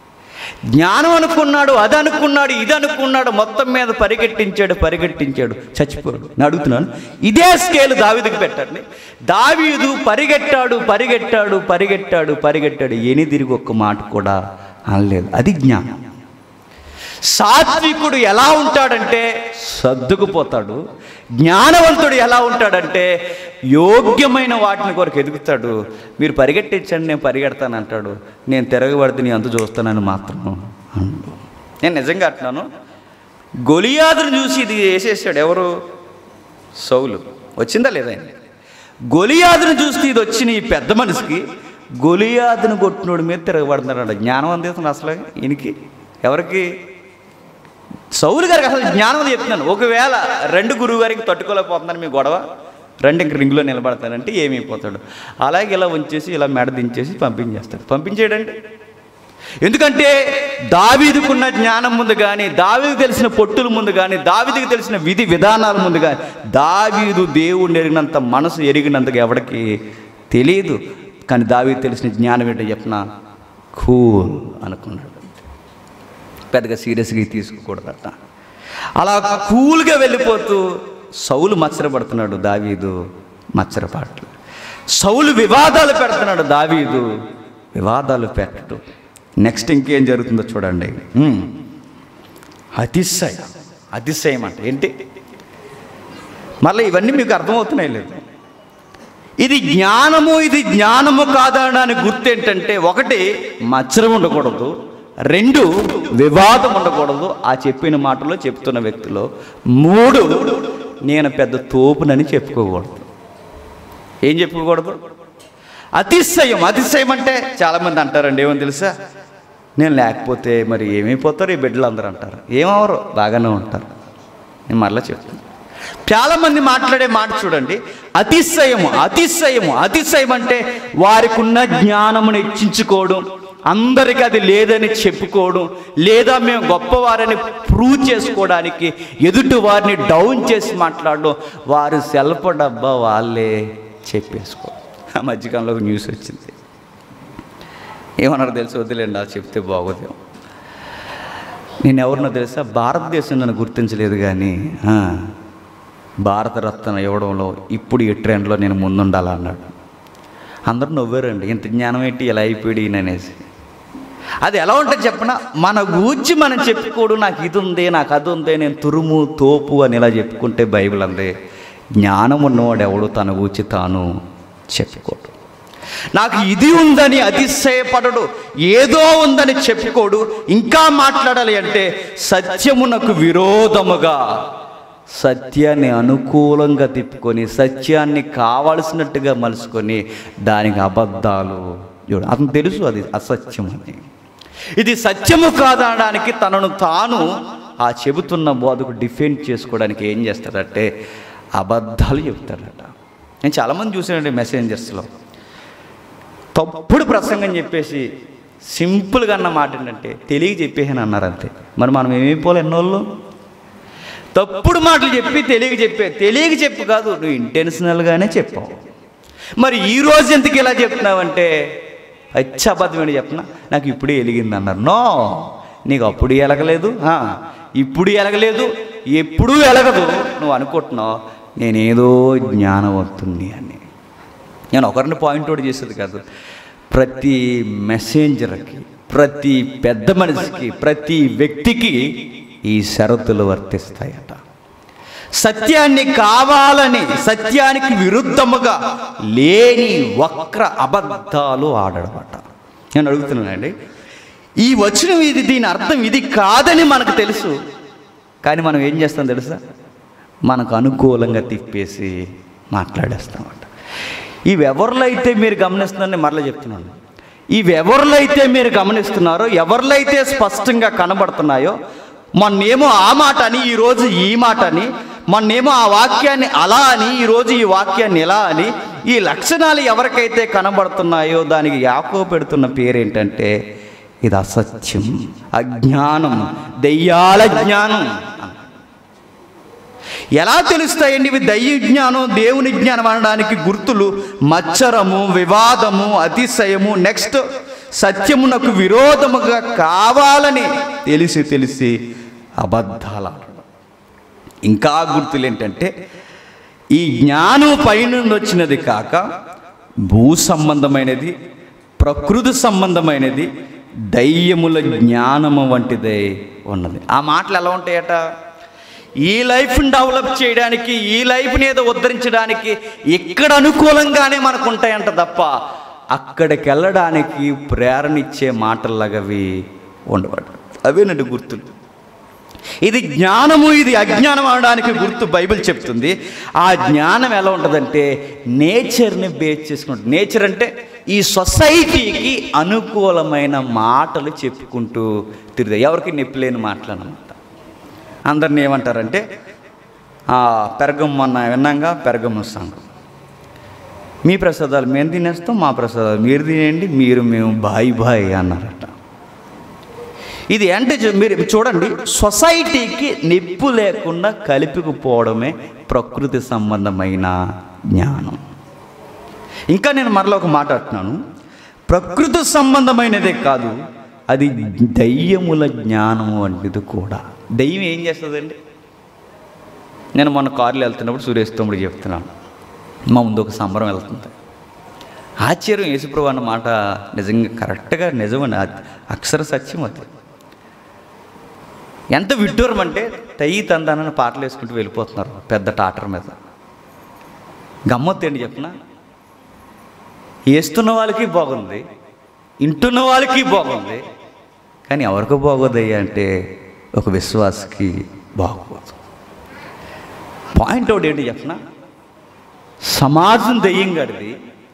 Speaker 1: జ్ఞానం అనుకున్నాడు, అది అనుకున్నాడు, ఇది అనుకున్నాడు, మొత్తం మీద పరిగెట్టించాడు పరిగెట్టించాడు చచ్చిపోయాడు. నేను అడుగుతున్నాను, ఇదే స్కేల్ దావీదుకి పెట్టండి. దావీదు పరిగెట్టాడు పరిగెట్టాడు పరిగెట్టాడు పరిగెట్టాడు ఎని తిరిగి ఒక్క మాట కూడా అనలేదు. అది జ్ఞానం. సాత్వికుడు ఎలా ఉంటాడంటే సర్దుకుపోతాడు. జ్ఞానవంతుడు ఎలా ఉంటాడంటే యోగ్యమైన వాటిని కొరకు ఎదుగుతాడు. మీరు పరిగెట్టించండి, నేను పరిగెడతాను అంటాడు. నేను తిరగబడితే నీ అంత చూస్తానని మాత్రం అంటాడు. నేను నిజంగా అంటున్నాను, గొలియాదును చూసి ఇది వేసేసాడు ఎవరు? సౌలు. వచ్చిందా లేదా? గొలియాదును చూస్తే ఇది వచ్చిన ఈ పెద్ద మనిషికి గొలియాదును కొట్టినోడి మీద తిరగబడుతున్నాడు. జ్ఞానం అందిస్తుంది అసలు ఈయనకి. ఎవరికి? సౌలు గారికి అసలు జ్ఞానం చెప్తున్నాను. ఒకవేళ రెండు గురువు గారికి తట్టుకోలేకపోతున్నాను మీ గొడవ, రెండు ఇంక రింగులో నిలబడతానంటే ఏమైపోతాడు? అలాగే ఇలా ఉంచేసి ఇలా మెడ దించేసి పంపించేస్తాడు. పంపించేయడండి. ఎందుకంటే దావీదుకున్న జ్ఞానం ముందు కానీ, దావీదుకు తెలిసిన పొట్టుల ముందు కానీ, దావీదుకు తెలిసిన విధి విధానాల ముందు కానీ, దావీదు దేవుడిని ఎరిగినంత మనసు ఎరిగినంతగా ఎవరికి తెలియదు. కానీ దావీదు తెలిసిన జ్ఞానం ఏంటో చెప్పిన కూల్ అనుకున్నాడు. పెద్దగా సీరియస్గా తీసుకోకూడదట. అలా కూల్గా వెళ్ళిపోతూ సౌలు మత్సరపడుతున్నాడు, దావీదు మత్సరపాటు. సౌలు వివాదాలు పెడుతున్నాడు, దావీదు వివాదాలు పెట్టడు. నెక్స్ట్ ఇంకేం జరుగుతుందో చూడండి. అతిశయం. అతిశయం అంటే ఏంటి? మళ్ళీ ఇవన్నీ మీకు అర్థమవుతున్నాయి లేదు? ఇది జ్ఞానము, ఇది జ్ఞానము కాదనడానికి గుర్తు ఏంటంటే, ఒకటి మత్సరం ఉండకూడదు, రెండు వివాదం ఉండకూడదు ఆ చెప్పిన మాటలో చెప్తున్న వ్యక్తిలో, మూడు నేను పెద్ద తోపునని చెప్పుకోకూడదు. ఏం చెప్పుకోకూడదు? అతిశయం. అతిశయం అంటే చాలామంది అంటారండి, ఏమని తెలుసా, నేను లేకపోతే మరి ఏమైపోతారు ఈ బిడ్డలు అందరూ అంటారు. ఏమవరు, బాగానే ఉంటారు. నేను మరలా చెప్తాను. చాలామంది మాట్లాడే మాట చూడండి, అతిశయము. అతిశయము అతిశయం అంటే వారికి ఉన్న జ్ఞానమును హెచ్చించుకోవడం, అందరికీ అది లేదని చెప్పుకోవడం, లేదా మేము గొప్పవారని ప్రూవ్ చేసుకోవడానికి ఎదుటి వారిని డౌన్ చేసి మాట్లాడడం, వారు సెల్ఫ్ డబ్బా వాళ్ళే చెప్పేసుకో. ఆ మధ్యకాలంలో ఒక న్యూస్ వచ్చింది, ఏమన్నారు తెలుసు? వద్దులేండి, అది చెప్తే బాగోదేమో. నేను ఎవరినో తెలుసా, భారతదేశం నన్ను గుర్తించలేదు కానీ భారతరత్న ఇవ్వడంలో ఇప్పుడు ఈ ట్రెండ్లో నేను ముందుండాలన్నాడు. అందరూ నవ్వారండి, ఇంత జ్ఞానం ఏంటి ఇలా అయిపోయాడు ఈయన అనేసి. అది ఎలా ఉంటుంది చెప్పనా, మన గూర్చి మనం చెప్పుకోడు, నాకు ఇది ఉంది, నాకు అది ఉంది, నేను తురుము తోపు అని ఇలా చెప్పుకుంటే బైబిల్ అందే. జ్ఞానం ఉన్నవాడు ఎవడు తన గూర్చి తాను చెప్పుకోడు. నాకు ఇది ఉందని అతిశయపడడు, ఏదో ఉందని చెప్పుకోడు. ఇంకా మాట్లాడాలి అంటే సత్యమునకు విరోధముగా సత్యాన్ని అనుకూలంగా తిప్పుకొని, సత్యాన్ని కావలసినట్టుగా మలుచుకొని దానికి అబద్ధాలు చూడు. అతను తెలుసు అది అసత్యం అని. ఇది సత్యము కాదనడానికి తనను తాను ఆ చెబుతున్న బోధకు డిఫెండ్ చేసుకోవడానికి ఏం చేస్తాడంటే అబద్ధాలు చెబుతాడట. నేను చాలామంది చూసానండి మెసెంజర్స్లో, తప్పుడు ప్రసంగం చెప్పేసి సింపుల్గా అన్న మాట ఏంటంటే తెలియ చెప్పేసాను అన్నారు అంతే. మరి మనం ఏమైపోలే ఎన్నోళ్ళు తప్పుడు మాటలు చెప్పి తెలియక చెప్పే తెలియక చెప్పు కాదు, నువ్వు ఇంటెన్షనల్గానే చెప్పావు. మరి ఈరోజు ఎందుకు ఇలా చెప్తున్నావంటే అచ్చ అబద్ధమని చెప్పిన, నాకు ఇప్పుడే వెలిగింది అన్నారు. నో, నీకు అప్పుడు ఎలగలేదు, ఇప్పుడు ఎలగలేదు, ఎప్పుడూ ఎలగదు. నువ్వు అనుకుంటున్నావు నేనేదో జ్ఞానవంతుణ్ణి అని. నేను ఒకరిని పాయింట్ అవుట్ చేసేది కాదు, ప్రతి మెసెంజర్కి, ప్రతి పెద్ద మనిషికి, ప్రతి వ్యక్తికి ఈ షరతులు వర్తిస్తాయట. సత్యాన్ని కావాలని, సత్యానికి విరుద్ధముగా లేని వక్ర అబద్ధాలు ఆడడమట. నేను అడుగుతున్నానండి, ఈ వచనం ఇది, దీని అర్థం ఇది కాదని మనకు తెలుసు, కానీ మనం ఏం చేస్తాం తెలుసా, మనకు అనుకూలంగా తిప్పేసి మాట్లాడేస్తామట. ఇవి ఎవరిలో అయితే మీరు గమనిస్తున్నారని మరలా చెప్తున్నాను, ఇవి ఎవరిలో అయితే మీరు గమనిస్తున్నారో, ఎవరిలో అయితే స్పష్టంగా కనబడుతున్నాయో, మొన్నేమో ఆ మాట అని ఈరోజు ఈ మాట అని, మొన్నేమో ఆ వాక్యాన్ని అలా అని ఈరోజు ఈ వాక్యాన్ని ఎలా అని, ఈ లక్షణాలు ఎవరికైతే కనబడుతున్నాయో దానికి యాకోబు పెడుతున్న పేరేంటంటే ఇది అసత్యం, అజ్ఞానం, దెయ్యాల జ్ఞానం. ఎలా తెలుస్తాయండి ఇవి దైవ జ్ఞానం, దేవుని జ్ఞానం అనడానికి గుర్తులు మత్సరము, వివాదము, అతిశయము, నెక్స్ట్ సత్యమునకు విరోధముగా కావాలని తెలిసి తెలిసి అబద్ధాలు ఆడడం. ఇంకా గుర్తులు ఏంటంటే, ఈ జ్ఞానం పైనుండి వచ్చినది కాక భూ సంబంధమైనది, ప్రకృతి సంబంధమైనది, దయ్యముల జ్ఞానము వంటిదే ఉన్నది. ఆ మాటలు ఎలా ఉంటాయట? ఈ లైఫ్ని డెవలప్ చేయడానికి, ఈ లైఫ్ని ఏదో ఉద్ధరించడానికి ఇక్కడ అనుకూలంగానే మనకు ఉంటాయంట తప్ప అక్కడికి వెళ్ళడానికి ప్రేరణ ఇచ్చే మాటల్లాగా అవి ఉండబడ్డ. అవేనండి గుర్తులు. ఇది జ్ఞానము, ఇది అజ్ఞానం అనడానికి గుర్తు బైబిల్ చెప్తుంది. ఆ జ్ఞానం ఎలా ఉంటుందంటే నేచర్ని బేస్ చేసుకుంటుంది. నేచర్ అంటే ఈ సొసైటీకి అనుకూలమైన మాటలు చెప్పుకుంటూ తిరుగుతాయి. ఎవరికి నొప్పి లేని మాటలు అన్నమాట. అందరిని ఏమంటారంటే పెరగం, మొన్న విన్నాగా పెరగము సంఘం, మీ ప్రసాదాలు మేము తినేస్తాం, మా ప్రసాదాలు మీరు తినేయండి, మీరు మేము బాయ్ బాయ్ అన్నారట. ఇది అంటే మీరు చూడండి, సొసైటీకి నిప్పు లేకుండా కలిపిపోవడమే ప్రకృతి సంబంధమైన జ్ఞానం. ఇంకా నేను మరలా ఒక మాట అంటున్నాను, ప్రకృతి సంబంధమైనదే కాదు, అది దయ్యముల జ్ఞానము వంటిది కూడా. దయ్యం ఏం చేస్తుందండి? నేను మొన్న కారులో వెళ్తున్నప్పుడు సురేష్ తమ్ముడు చెప్తున్నాను, మా ముందు ఒక సంబరం వెళ్తుంది. ఆశ్చర్యం, యేసుప్రభు అన్న మాట నిజంగా కరెక్ట్గా నిజమని, అక్షర సత్యం అది. ఎంత విడ్డూరం అంటే తయ్యి తందానని పాటలు వేసుకుంటూ వెళ్ళిపోతున్నారు పెద్ద టాటర్ మీద. గమ్మత్తు ఏంటి చెప్పిన, వేస్తున్న వాళ్ళకి బాగుంది, వింటున్న వాళ్ళకి బాగుంది, కానీ ఎవరికి బాగోదయ్యా అంటే ఒక విశ్వాసకి బాగోదు. పాయింట్ అవుట్ ఏంటి చెప్పిన, సమాజం దెయ్యం గడిది,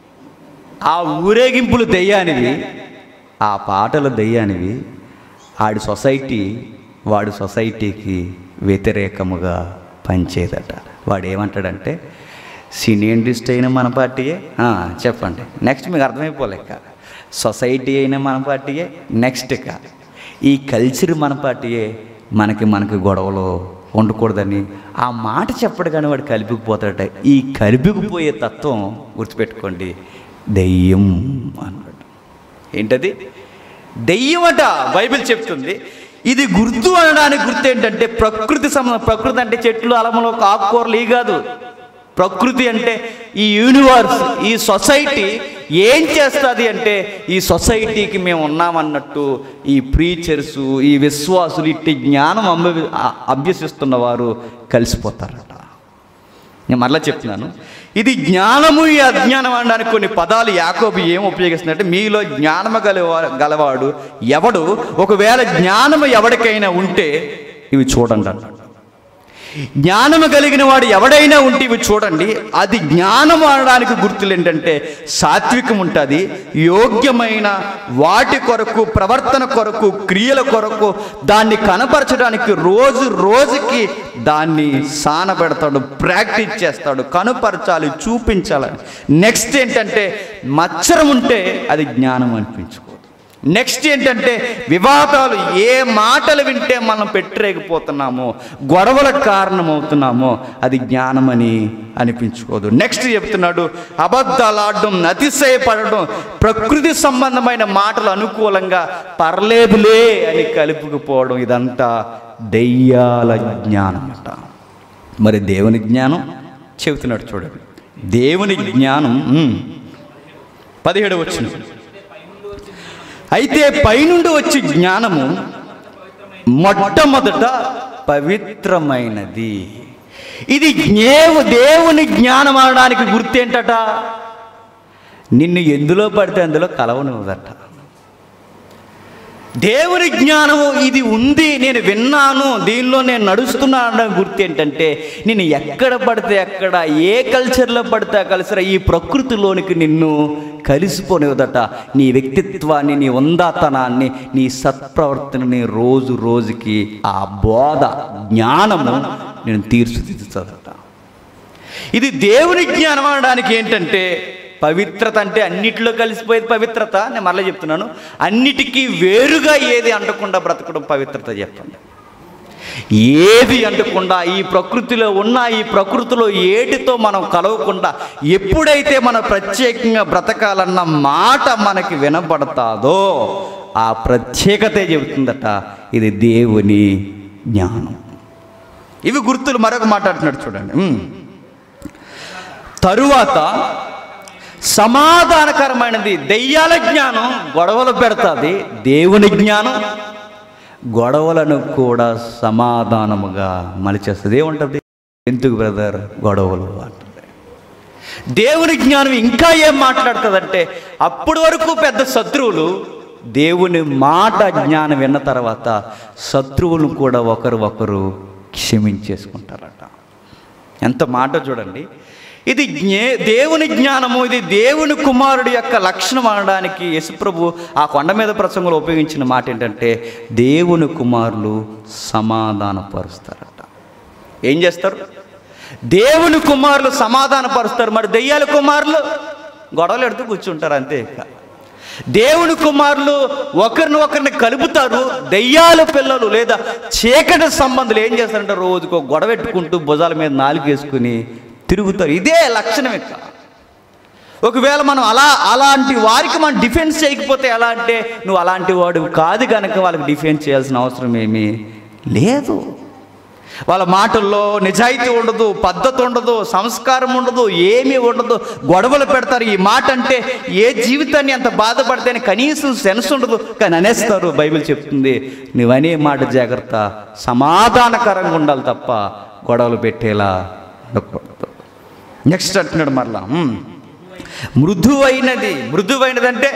Speaker 1: ఆ ఊరేగింపులు దెయ్యానివి, ఆ పాటలు దెయ్యానివి, ఆడి సొసైటీ వాడు సొసైటీకి వ్యతిరేకముగా పనిచేదట. వాడు ఏమంటాడంటే సినీ ఇండస్ట్రీ అయినా మన పార్టీయే, చెప్పండి నెక్స్ట్, మీకు అర్థమైపోలేక, సొసైటీ అయినా మన పార్టీయే, నెక్స్ట్ ఇక ఈ కల్చర్ మన పార్టీయే, మనకి మనకి గొడవలు ఉండకూడదని ఆ మాట చెప్పడు. కానీ వాడు కలిపిపోతాడట. ఈ కలిపిపోయే తత్వం గుర్తుపెట్టుకోండి, దెయ్యం అన్నాడు. ఏంటది? దెయ్యం అట బైబిల్ చెప్తుంది. ఇది గుర్తు అనడానికి గుర్తు ఏంటంటే ప్రకృతి సంబంధం. ప్రకృతి అంటే చెట్లు, అలములు, ఆకుకూరలు ఈ కాదు. ప్రకృతి అంటే ఈ యూనివర్స్, ఈ సొసైటీ ఏం చేస్తుంది అంటే ఈ సొసైటీకి మేము ఉన్నామన్నట్టు ఈ ప్రీచర్సు, ఈ విశ్వాసులు, ఇట్టి జ్ఞానం అభ్య అభ్యసిస్తున్న వారు కలిసిపోతారట. నేను మరలా చెప్తున్నాను, ఇది జ్ఞానము ఈ అజ్ఞానం అనడానికి కొన్ని పదాలు యాకోబు ఏం ఉపయోగిస్తుందంటే, మీలో జ్ఞానము గలవా గలవాడు ఎవడు, ఒకవేళ జ్ఞానము ఎవరికైనా ఉంటే ఇవి చూడండి అన్నాడు. జ్ఞానము కలిగిన వాడు ఎవడైనా ఉంటే ఇవి చూడండి. అది జ్ఞానము అనడానికి గుర్తులు ఏంటంటే సాత్వికం ఉంటుంది, యోగ్యమైన వాటి కొరకు, ప్రవర్తన కొరకు, క్రియల కొరకు దాన్ని కనపరచడానికి రోజు రోజుకి దాన్ని సానబెడతాడు, ప్రాక్టీస్ చేస్తాడు, కనపరచాలి, చూపించాలని. నెక్స్ట్ ఏంటంటే మత్సరం ఉంటే అది జ్ఞానం అనిపించుకోదు. నెక్స్ట్ ఏంటంటే వివాదాలు, ఏ మాటలు వింటే మనం పెట్టరేగిపోతున్నామో, గొడవలకు కారణమవుతున్నామో అది జ్ఞానమని అనిపించుకోదు. నెక్స్ట్ చెప్తున్నాడు, అబద్ధాలు ఆడడం, అతిశయపడడం, ప్రకృతి సంబంధమైన మాటలు అనుకూలంగా పర్లేదులే అని కలుపుకుపోవడం, ఇదంతా దెయ్యాల జ్ఞానం అట. మరి దేవుని జ్ఞానం చెబుతున్నాడు చూడండి. దేవుని జ్ఞానం పదిహేడు వచ్చిన, అయితే పైనుండి వచ్చే జ్ఞానము మొట్టమొదట పవిత్రమైనది. ఇది జ్ఞేవు దేవుని జ్ఞానం అనడానికి గుర్తేంటట, నిన్ను ఎందులో పడితే అందులో కలవనివ్వదట. దేవుని జ్ఞానము ఇది ఉంది, నేను విన్నాను, దీనిలో నేను నడుస్తున్నాను అనడానికి గుర్తు ఏంటంటే నేను ఎక్కడ పడితే అక్కడ, ఏ కల్చర్లో పడితే ఆ కల్చర్ ఈ ప్రకృతిలోనికి నిన్ను కలిసిపోనివ్వదట. నీ వ్యక్తిత్వాన్ని, నీ ఉందాతనాన్ని, నీ సత్ప్రవర్తనని రోజు రోజుకి ఆ బోధ జ్ఞానము నేను తీర్చిదిద్దుతుందట. ఇది దేవుని జ్ఞానం అనడానికి ఏంటంటే పవిత్రత అంటే అన్నిటిలో కలిసిపోయేది పవిత్రత. నేను మళ్ళీ చెప్తున్నాను, అన్నిటికీ వేరుగా ఏది అంటకుండా బ్రతకడం పవిత్రత. చెప్పండి, ఏది అంటకుండా ఈ ప్రకృతిలో ఉన్న ఈ ప్రకృతిలో ఏటితో మనం కలవకుండా ఎప్పుడైతే మనం ప్రత్యేకంగా బ్రతకాలన్న మాట మనకి వినపడతాదో ఆ ప్రత్యేకతే చెబుతుందట ఇది దేవుని జ్ఞానం. ఇవి గుర్తులు. మరొక మాట్లాడుతున్నాడు చూడండి. తరువాత సమాధానకరమైనది దెయ్యాల జ్ఞానం గొడవలు పెడతాది, దేవుని జ్ఞానం గొడవలను కూడా సమాధానముగా మలిచేస్తుంది. ఏముంటుంది? ఎందుకు బ్రదర్ గొడవలు అంటుంది. దేవుని జ్ఞానం ఇంకా ఏం మాట్లాడుతుందంటే అప్పటి వరకు పెద్ద శత్రువులు దేవుని మాట జ్ఞానం విన్న తర్వాత శత్రువులను కూడా ఒకరు ఒకరు క్షమించేసుకుంటారట. ఎంత మాట చూడండి. ఇది జ్ఞే దేవుని జ్ఞానము, ఇది దేవుని కుమారుడి యొక్క లక్షణం అనడానికి యేసుప్రభు ఆ కొండ మీద ప్రసంగంలో ఉపయోగించిన మాట ఏంటంటే దేవుని కుమారులు సమాధానపరుస్తారట. ఏం చేస్తారు? దేవుని కుమారులు సమాధానపరుస్తారు. మరి దెయ్యాల కుమారులు గొడవలు ఎడుతూ కూర్చుంటారు అంతే. దేవుని కుమారులు ఒకరిని ఒకరిని కలుపుతారు. దెయ్యాల పిల్లలు లేదా చీకటి సంబంధాలు ఏం చేస్తారంటే రోజుకో గొడవ పెట్టుకుంటూ భుజాల మీద నాలుగు వేసుకుని తిరుగుతారు. ఇదే లక్షణం ఇక్కడ. ఒకవేళ మనం అలా అలాంటి వారికి మనం డిఫెన్స్ చేయకపోతే ఎలా అంటే నువ్వు అలాంటి వాడు కాదు కనుక వాళ్ళకి డిఫెన్స్ చేయాల్సిన అవసరం ఏమీ లేదు. వాళ్ళ మాటల్లో నిజాయితీ ఉండదు, పద్ధతి ఉండదు, సంస్కారం ఉండదు, ఏమీ ఉండదు, గొడవలు పెడతారు. ఈ మాట అంటే ఏ జీవితాన్ని అంత బాధపడితేనే కనీసం సెన్స్ ఉండదు కానీ అనేస్తారు. బైబిల్ చెప్తుంది నువ్వనే మాట జాగ్రత్త, సమాధానకరంగా ఉండాలి తప్ప గొడవలు పెట్టేలా ఉండకూడదు. నెక్స్ట్ అంటున్నాడు మరలా మృదువైనది. మృదువైనది అంటే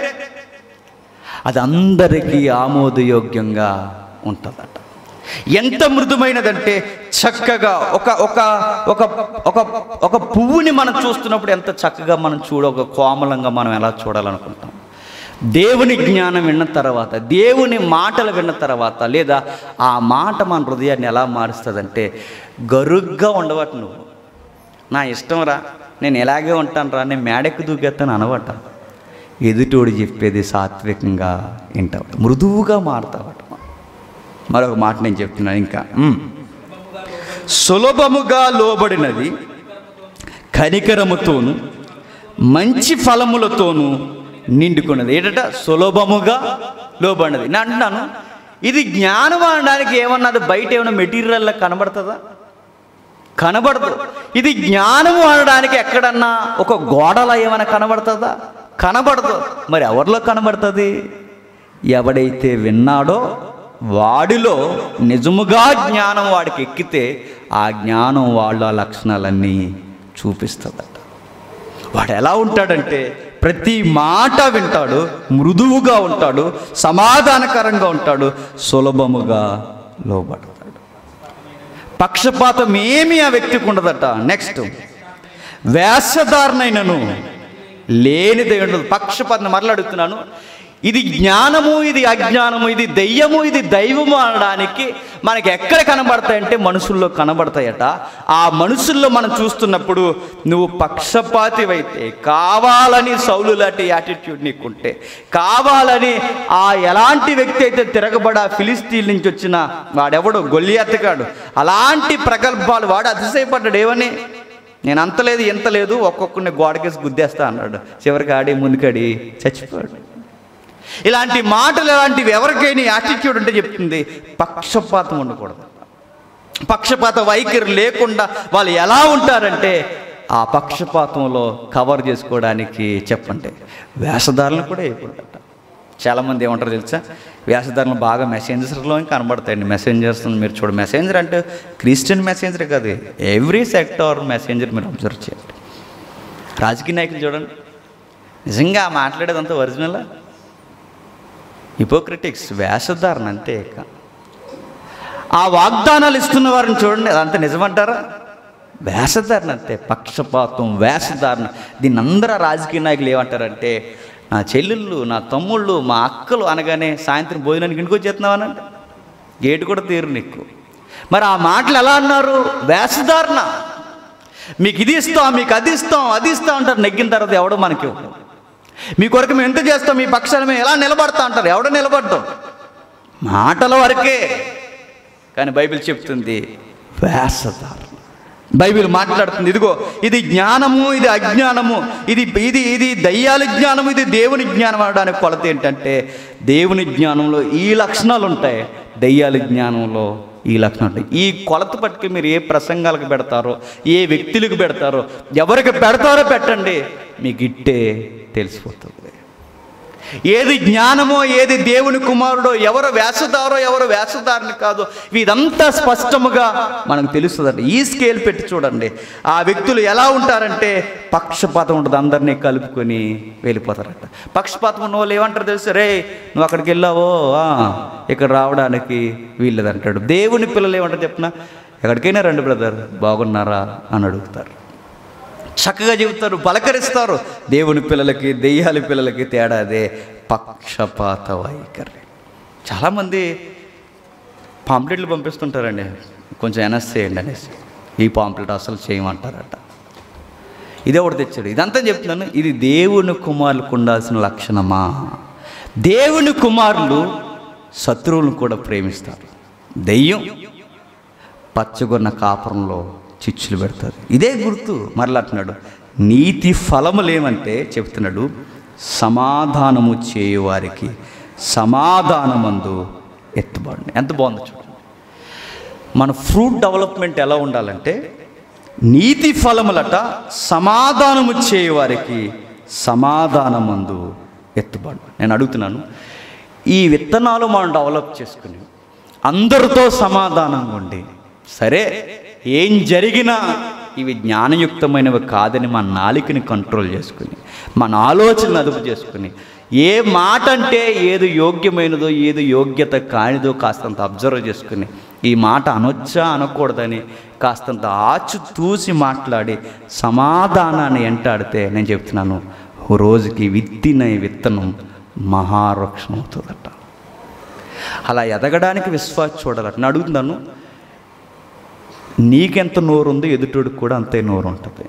Speaker 1: అది అందరికీ ఆమోదయోగ్యంగా ఉంటుందట. ఎంత మృదుమైనదంటే చక్కగా ఒక ఒక ఒక ఒక ఒక పువ్వుని మనం చూస్తున్నప్పుడు ఎంత చక్కగా మనం చూడ ఒక కోమలంగా మనం ఎలా చూడాలనుకుంటాం. దేవుని జ్ఞానం విన్న తర్వాత, దేవుని మాటలు విన్న తర్వాత, లేదా ఆ మాట మన హృదయాన్ని ఎలా మారుస్తుందంటే గరుగ్గా ఉండవట. నువ్వు నా ఇష్టం రా, నేను ఎలాగే ఉంటాను రా, నేను మేడెక్కి దూకేస్తాను అనవట. ఎదుటోడు చెప్పేది సాత్వికంగా వింటావట, మృదువుగా మారుతావట. మరొక మాట నేను చెప్తున్నాను ఇంకా. సులభముగా లోబడినది కనికరముతోను మంచి ఫలములతోనూ నిండుకున్నది. ఏంటంట? సులభముగా లోబడినది. నేను అంటున్నాను ఇది జ్ఞానం అనడానికి ఏమన్నది బయట ఏమైనా మెటీరియల్లా కనబడుతుందా? కనబడదు. ఇది జ్ఞానము అనడానికి ఎక్కడన్నా ఒక గోడలో ఏమైనా కనబడుతుందా? కనబడదు. మరి ఎవరిలో కనబడుతుంది? ఎవడైతే విన్నాడో వాడిలో నిజముగా జ్ఞానం వాడికి ఎక్కితే ఆ జ్ఞానం వాళ్ళ లక్షణాలన్నీ చూపిస్తుందట. వాడు ఎలా ఉంటాడంటే ప్రతి మాట వింటాడు, మృదువుగా ఉంటాడు, సమాధానకరంగా ఉంటాడు, సులభముగా లోబడతాడు. పక్షపాతం ఏమీ ఆ వ్యక్తికి ఉండదట. నెక్స్ట్ వేషధారణైనను లేనిదే ఉండదు. పక్షపాతం మరలా అడుగుతున్నాను. ఇది జ్ఞానము, ఇది అజ్ఞానము, ఇది దెయ్యము, ఇది దైవము అనడానికి మనకి ఎక్కడ కనబడతాయంటే మనుషుల్లో కనబడతాయట. ఆ మనుషుల్లో మనం చూస్తున్నప్పుడు నువ్వు పక్షపాతివైతే, కావాలని సౌలు లాంటి యాటిట్యూడ్ నీకుంటే, కావాలని ఆ ఎలాంటి వ్యక్తి అయితే తిరగబడా ఫిలిస్తీన్ నుంచి వచ్చిన వాడెవడు గొల్లియత్తుగాడు అలాంటి ప్రగల్భాలు వాడు అతిశయపడ్డాడు. ఏమని? నేను అంత లేదు ఎంత లేదు ఒక్కొక్కరిని గోడకేసి గుద్దేస్తా అన్నాడు. చివరికి ఆడి ముందుకడి చచ్చిపోయాడు. ఇలాంటి మాటలు ఇలాంటివి ఎవరికైనా యాటిట్యూడ్ ఉంటే చెప్తుంది పక్షపాతం ఉండకూడదు. పక్షపాత వైఖరి లేకుండా వాళ్ళు ఎలా ఉంటారంటే ఆ పక్షపాతంలో కవర్ చేసుకోవడానికి చెప్పండి వేషధారణలు కూడా అయిపోతాట. చాలామంది ఏమంటారు తెలుసా? వేషధారణలు బాగా మెసెంజర్స్లో కనబడతాయండి. మెసెంజర్స్ మీరు చూడ, మెసెంజర్ అంటే క్రిస్టియన్ మెసెంజర్ కాదు, ఎవ్రీ సెక్టార్ మెసెంజర్ మీరు అబ్జర్వ్ చేయండి. రాజకీయ నాయకులు చూడండి, నిజంగా మాట్లాడేదంతా ఒరిజినల్ హిపోక్రిటిక్స్, వేషధారణ అంతే. ఆ వాగ్దానాలు ఇస్తున్న వారిని చూడండి, అదంతా నిజమంటారా? వేషధారణ అంతే. పక్షపాతం, వేషధారణ. దీన్ని అందరూ రాజకీయ నాయకులు ఏమంటారంటే నా చెల్లెళ్ళు, నా తమ్ముళ్ళు, మా అక్కలు అనగానే సాయంత్రం భోజనానికి ఇంటికి వచ్చేస్తున్నావనంటే గేటు కూడా తీరు నీకు. మరి ఆ మాటలు ఎలా అన్నారు? వేషధారణ. మీకు ఇది ఇస్తాం, మీకు అది ఇస్తాం, అది ఇస్తాం అంటారు. నెగ్గిన తర్వాత ఎవడో మనకి మీ కొరకు మేము ఎంత చేస్తాం, మీ పక్షాన్ని మేము ఎలా నిలబడతా అంటారు. ఎవడో నిలబడతాం మాటల వరకే కానీ బైబిల్ చెప్తుంది వేషధారణ. బైబిల్ మాట్లాడుతుంది, ఇదిగో ఇది జ్ఞానము, ఇది అజ్ఞానము, ఇది ఇది ఇది దయ్యాల జ్ఞానము, ఇది దేవుని జ్ఞానం అనడానికి కొలత ఏంటంటే దేవుని జ్ఞానంలో ఈ లక్షణాలు ఉంటాయి, దయ్యాల జ్ఞానంలో ఈ లక్షణాలు ఉంటాయి. ఈ కొలత పట్టుకు మీరు ఏ ప్రసంగాలకు పెడతారో, ఏ వ్యక్తులకు పెడతారో, ఎవరికి పెడతారో పెట్టండి, మీకు ఇట్టే తెలిసిపోతుంది ఏది జ్ఞానమో, ఏది దేవుని కుమారుడో, ఎవరు వేషధారో, ఎవరు వేషధారని కాదు. ఇదంతా స్పష్టముగా మనకు తెలుస్తుందండి. ఈ స్కేల్ పెట్టి చూడండి, ఆ వ్యక్తులు ఎలా ఉంటారంటే పక్షపాతం ఉంటుంది, అందరినీ కలుపుకొని వెళ్ళిపోతారట. పక్షపాతం ఉన్న వాళ్ళు ఏమంటారు తెలుసు, రే నువ్వు అక్కడికి వెళ్ళావో ఇక్కడ రావడానికి వీళ్ళదంటాడు. దేవుని పిల్లలు ఏమంటారు చెప్పిన, ఎక్కడికైనా రండి బ్రదర్, బాగున్నారా అని అడుగుతారు, చక్కగా చెబుతారు, పలకరిస్తారు. దేవుని పిల్లలకి దెయ్యాల పిల్లలకి తేడా అదే, పక్షపాత వైఖరి. చాలామంది పాంప్లెట్లు పంపిస్తుంటారండి, కొంచెం ఎనస్ చేయండి అనేసి. ఈ పాంప్లెట్ అసలు చేయమంటారట. ఇదే ఒకటి తెచ్చాడు. ఇదంతా చెప్తున్నాను, ఇది దేవుని కుమారులకు ఉండాల్సిన లక్షణమా? దేవుని కుమారులు శత్రువులను కూడా ప్రేమిస్తారు. దెయ్యం పచ్చగొన్న కాపురంలో చిచ్చులు పెడతారు. ఇదే గుర్తు. మరలా అంటున్నాడు, నీతి ఫలములు ఏమంటే చెప్తున్నాడు, సమాధానము చేయువారికి సమాధానమందు ఎత్తుబడి. ఎంత బాగుందో చూడండి. మన ఫ్రూట్ డెవలప్మెంట్ ఎలా ఉండాలంటే, నీతి ఫలములట సమాధానము చేయువారికి సమాధానమందు ఎత్తుబడి. నేను అడుగుతున్నాను, ఈ విత్తనాలు మనం డెవలప్ చేసుకుని అందరితో సమాధానంగా ఉండి, సరే ఏం జరిగినా ఇవి జ్ఞానయుక్తమైనవి కాదని మన నాలికని కంట్రోల్ చేసుకుని, మన ఆలోచనలు అదుపు చేసుకుని, ఏ మాట అంటే ఏది యోగ్యమైనదో ఏది యోగ్యత కానిదో కాస్తంత అబ్జర్వ్ చేసుకుని, ఈ మాట అనొచ్చా అనకూడదని కాస్తంత ఆచు తూసి మాట్లాడి సమాధానాన్ని ఎంటాడితే, నేను చెప్తున్నాను, రోజుకి విత్తిన విత్తనం మహావృక్షం అవుతుందట. అలా ఎదగడానికి విశ్వాసం చూడాలట. నేను అడుగుతున్నాను, నీకెంత నోరు ఉందో ఎదుటోడికి కూడా అంతే నోరు ఉంటుంది.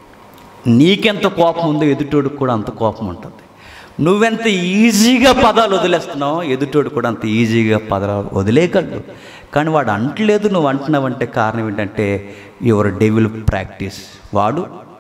Speaker 1: నీకెంత కోపం ఉందో ఎదుటోడికి కూడా అంత కోపం ఉంటుంది. నువ్వెంత ఈజీగా పదాలు వదిలేస్తున్నావు, ఎదుటోడు కూడా అంత ఈజీగా పదాలు వదిలేయగలడు. కానీ వాడు అంటలేదు, నువ్వు అంటున్నావంటే కారణం ఏంటంటే యువర్ డెవిల్ ప్రాక్టీస్. వాడు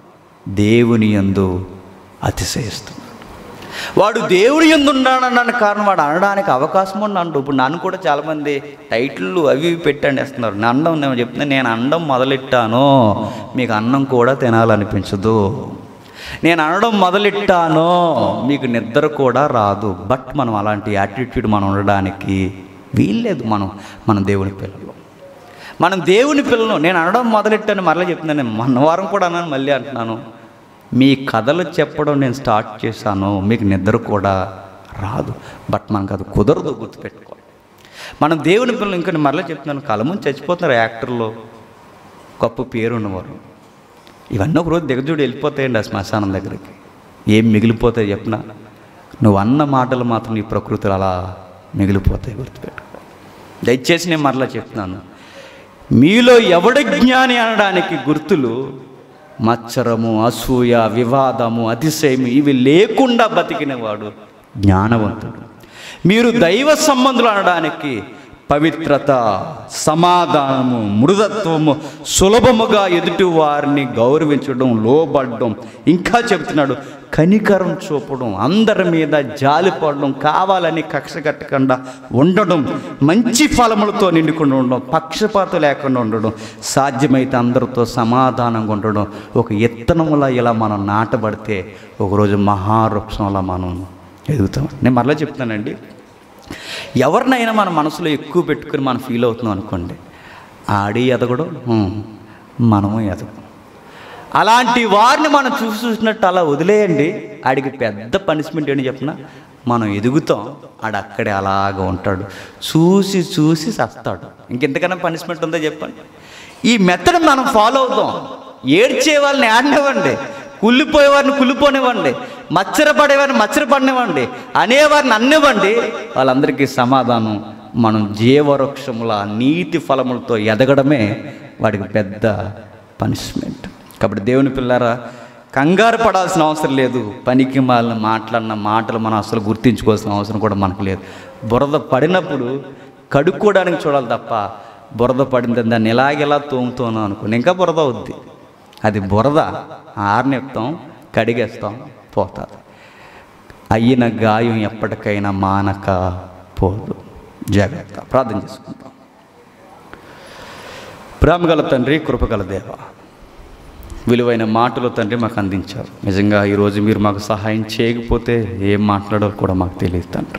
Speaker 1: దేవుని యందు అతిశయిస్తున్నాడు. వాడు దేవుని యందు ఉన్నాడన్న కారణం వాడు అనడానికి అవకాశం ఉన్న అంటూ. ఇప్పుడు నన్ను కూడా చాలామంది టైటిళ్ళు అవి ఇవి పెట్టండి వేస్తున్నారు. నేను అండం నేను చెప్తున్నా, నేను అండం మొదలెట్టాను, మీకు అన్నం కూడా తినాలనిపించదు. నేను అనడం మొదలెట్టాను, మీకు నిద్ర కూడా రాదు. బట్ మనం అలాంటి యాటిట్యూడ్ మనం ఉండడానికి వీల్లేదు. మనం మనం దేవుని పిల్లలు, మనం దేవుని పిల్లలు. నేను అనడం మొదలెట్టాను, మరలా చెప్తున్నాను. నేను మొన్న వారం కూడా అన్నాను, మళ్ళీ అంటున్నాను, మీ కథలు చెప్పడం నేను స్టార్ట్ చేశాను, మీకు నిద్ర కూడా రాదు. బట్ మనకు అది కుదరదు, గుర్తుపెట్టుకోవాలి. మనం దేవుని పిల్లలు. ఇంకా మరలా చెప్తున్నాను, కలముందు చచ్చిపోతున్నారు యాక్టర్లు, గొప్ప పేరు ఉన్నవారు. ఇవన్నీ ఒక రోజు దిగజూడి వెళ్ళిపోతాయండి ఆ శ్మశానం దగ్గరికి. ఏం మిగిలిపోతాయి చెప్పిన, నువ్వు అన్న మాటలు మాత్రం నీ ప్రకృతిలో అలా మిగిలిపోతాయి, గుర్తుపెట్టుకో. దయచేసి నేను మరలా చెప్తున్నాను, మీలో ఎవడ జ్ఞాని అనడానికి గుర్తులు మత్సరము, అసూయ, వివాదము, అతిశయము ఇవి లేకుండా బతికినవాడు జ్ఞానవంతుడు. మీరు దైవ సంబంధులు అనడానికి పవిత్రత, సమాధానము, మృదత్వము, సులభముగా ఎదుటి వారిని గౌరవించడం, లోబడడం, ఇంకా చెప్తున్నాడు కనికరం చూపడం, అందరి మీద జాలిపడడం, కావాలని కక్ష కట్టకుండా ఉండడం, మంచి ఫలములతో నిండుకుండా ఉండడం, పక్షపాతం లేకుండా ఉండడం, సాధ్యమైతే అందరితో సమాధానంగా ఉండడం. ఒక ఇత్తనములా ఇలా మనం నాటబడితే ఒకరోజు మహావృక్షంలా మనం ఎదుగుతాం. నేను మరలా చెప్తానండి, ఎవరినైనా మన మనసులో ఎక్కువ పెట్టుకుని మనం ఫీల్ అవుతున్నాం అనుకోండి, ఆడి ఎదగడం, మనము ఎదగడం. అలాంటి వారిని మనం చూసి చూసినట్టు అలా వదిలేయండి. ఆడికి పెద్ద పనిష్మెంట్ ఏంటి చెప్పిన, మనం ఎదుగుతాం, ఆడు అక్కడే అలాగ ఉంటాడు, చూసి చూసి చస్తాడు. ఇంకెంతకన్నా పనిష్మెంట్ ఉందో చెప్పండి. ఈ మెథడ్ మనం ఫాలో అవుతాం. ఏడ్చే వాళ్ళని ఏడనివ్వండి, కుళ్ళిపోయేవారిని కుళ్ళిపోనివ్వండి, మచ్చరపడేవారిని మచ్చరపడినివ్వండి, అనేవారిని అన్నివ్వండి. వాళ్ళందరికీ సమాధానం. మనం జీవవృక్షముల నీతి ఫలములతో ఎదగడమే వాడికి పెద్ద పనిష్మెంట్. కాబట్టి దేవుని పిల్లారా, కంగారు పడాల్సిన అవసరం లేదు. పనికి మాలిన మాట్లాడిన మాటలు మనం అసలు గుర్తించుకోవాల్సిన అవసరం కూడా మనకు లేదు. బురద పడినప్పుడు కడుక్కోవడానికి చూడాలి తప్ప బురద పడింది, దాన్ని ఇలాగెలా తోముతాను అనుకోండి, ఇంకా బురద అవుద్ది. అది బురద ఆరనిస్తాం, కడిగేస్తాం, పోతుంది. అయిన గాయం ఎప్పటికైనా మానక పోదు. జాగ్రత్త. ప్రార్థన చేసుకుంటాం. ప్రేమగల తండ్రి, కృపగల దేవ, విలువైన మాటలు తండ్రి మాకు అందించారు. నిజంగా ఈరోజు మీరు మాకు సహాయం చేయకపోతే ఏం మాట్లాడాలో కూడా మాకు తెలియదు తండ్రి.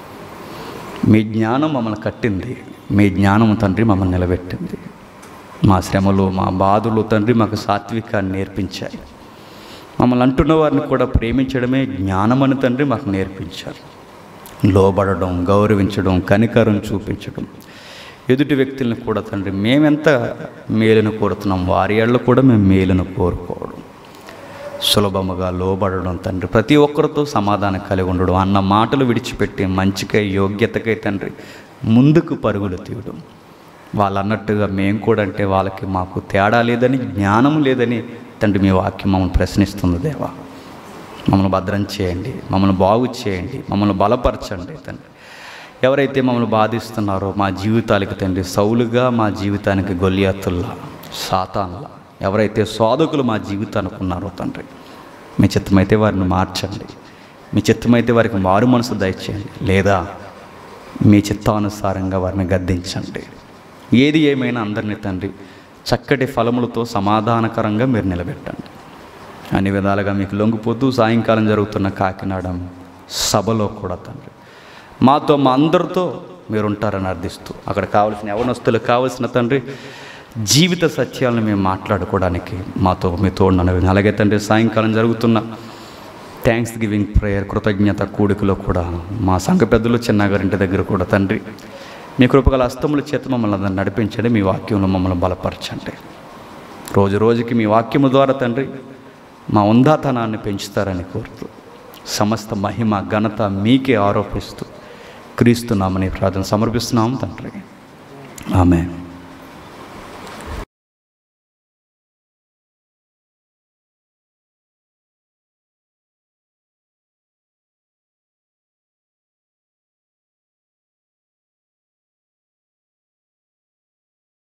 Speaker 1: మీ జ్ఞానం మమ్మల్ని కట్టింది, మీ జ్ఞానం తండ్రి మమ్మల్ని నిలబెట్టింది. మా శ్రమలు, మా బాధలు తండ్రి మాకు సాత్వికాన్ని నేర్పించాయి. మమ్మల్ని అంటున్న వారిని కూడా ప్రేమించడమే జ్ఞానమని తండ్రి మాకు నేర్పించారు. లోబడడం, గౌరవించడం, కనికరం చూపించడం, ఎదుటి వ్యక్తులను కూడా తండ్రి మేమెంత మేలును కోరుతున్నాం, వారి ఏళ్ళు కూడా మేము మేలును కోరుకోవడం, సులభముగా లోబడడం తండ్రి, ప్రతి ఒక్కరితో సమాధానం కలిగి ఉండడం, అన్న మాటలు విడిచిపెట్టి మంచికై, యోగ్యతకై తండ్రి ముందుకు పరుగులు తీయడం. వాళ్ళు అన్నట్టుగా మేము కూడా అంటే వాళ్ళకి మాకు తేడా లేదని, జ్ఞానం లేదని తండ్రి మీ వాక్యం మమ్మల్ని ప్రశ్నిస్తుంది. దేవా, మమ్మల్ని భద్రం చేయండి, మమ్మల్ని బాగు చేయండి, మమ్మల్ని బలపరచండి తండ్రి. ఎవరైతే మమ్మల్ని బాధిస్తున్నారో మా జీవితాలకి తండ్రి సౌలుగా, మా జీవితానికి గొల్లియాతుల్లా, సాతాన్లా ఎవరైతే సాధకులు మా జీవితానికి ఉన్నారో తండ్రి, మీ చిత్తమైతే వారిని మార్చండి. మీ చిత్తమైతే వారికి మారు మనసు దయచేయండి, లేదా మీ చిత్తానుసారంగా వారిని గద్దించండి. ఏది ఏమైనా అందరినీ తండ్రి చక్కటి ఫలములతో సమాధానకరంగా మీరు నిలబెట్టండి. అన్ని విధాలుగా మీకు లొంగిపోతూ సాయంకాలం జరుగుతున్న కాకినాడ సభలో కూడా తండ్రి మాతో, మా అందరితో మీరు ఉంటారని అర్థిస్తూ, అక్కడ కావలసిన యవనస్తులకు కావలసిన తండ్రి జీవిత సత్యాలను మేము మాట్లాడుకోవడానికి మాతో మీ తోడునని. అలాగే తండ్రి సాయంకాలం జరుగుతున్న థ్యాంక్స్ గివింగ్ ప్రేయర్, కృతజ్ఞత కూడికలో కూడా మా సంఘ పెద్దలు, చిన్నగారింటి దగ్గర కూడా తండ్రి మీ కృపగల హస్తముల చేత మమ్మల్ని నడిపించండి. మీ వాక్యంలో మమ్మల్ని బలపరచండి. రోజు రోజుకి మీ వాక్యము ద్వారా తండ్రి మా ఉందాతనాన్ని పెంచుతారని కోరుతూ, సమస్త మహిమ ఘనత మీకే ఆరోపిస్తూ క్రీస్తు నామమున ప్రార్థన సమర్పిస్తున్నాము తండ్రి. ఆమేన్.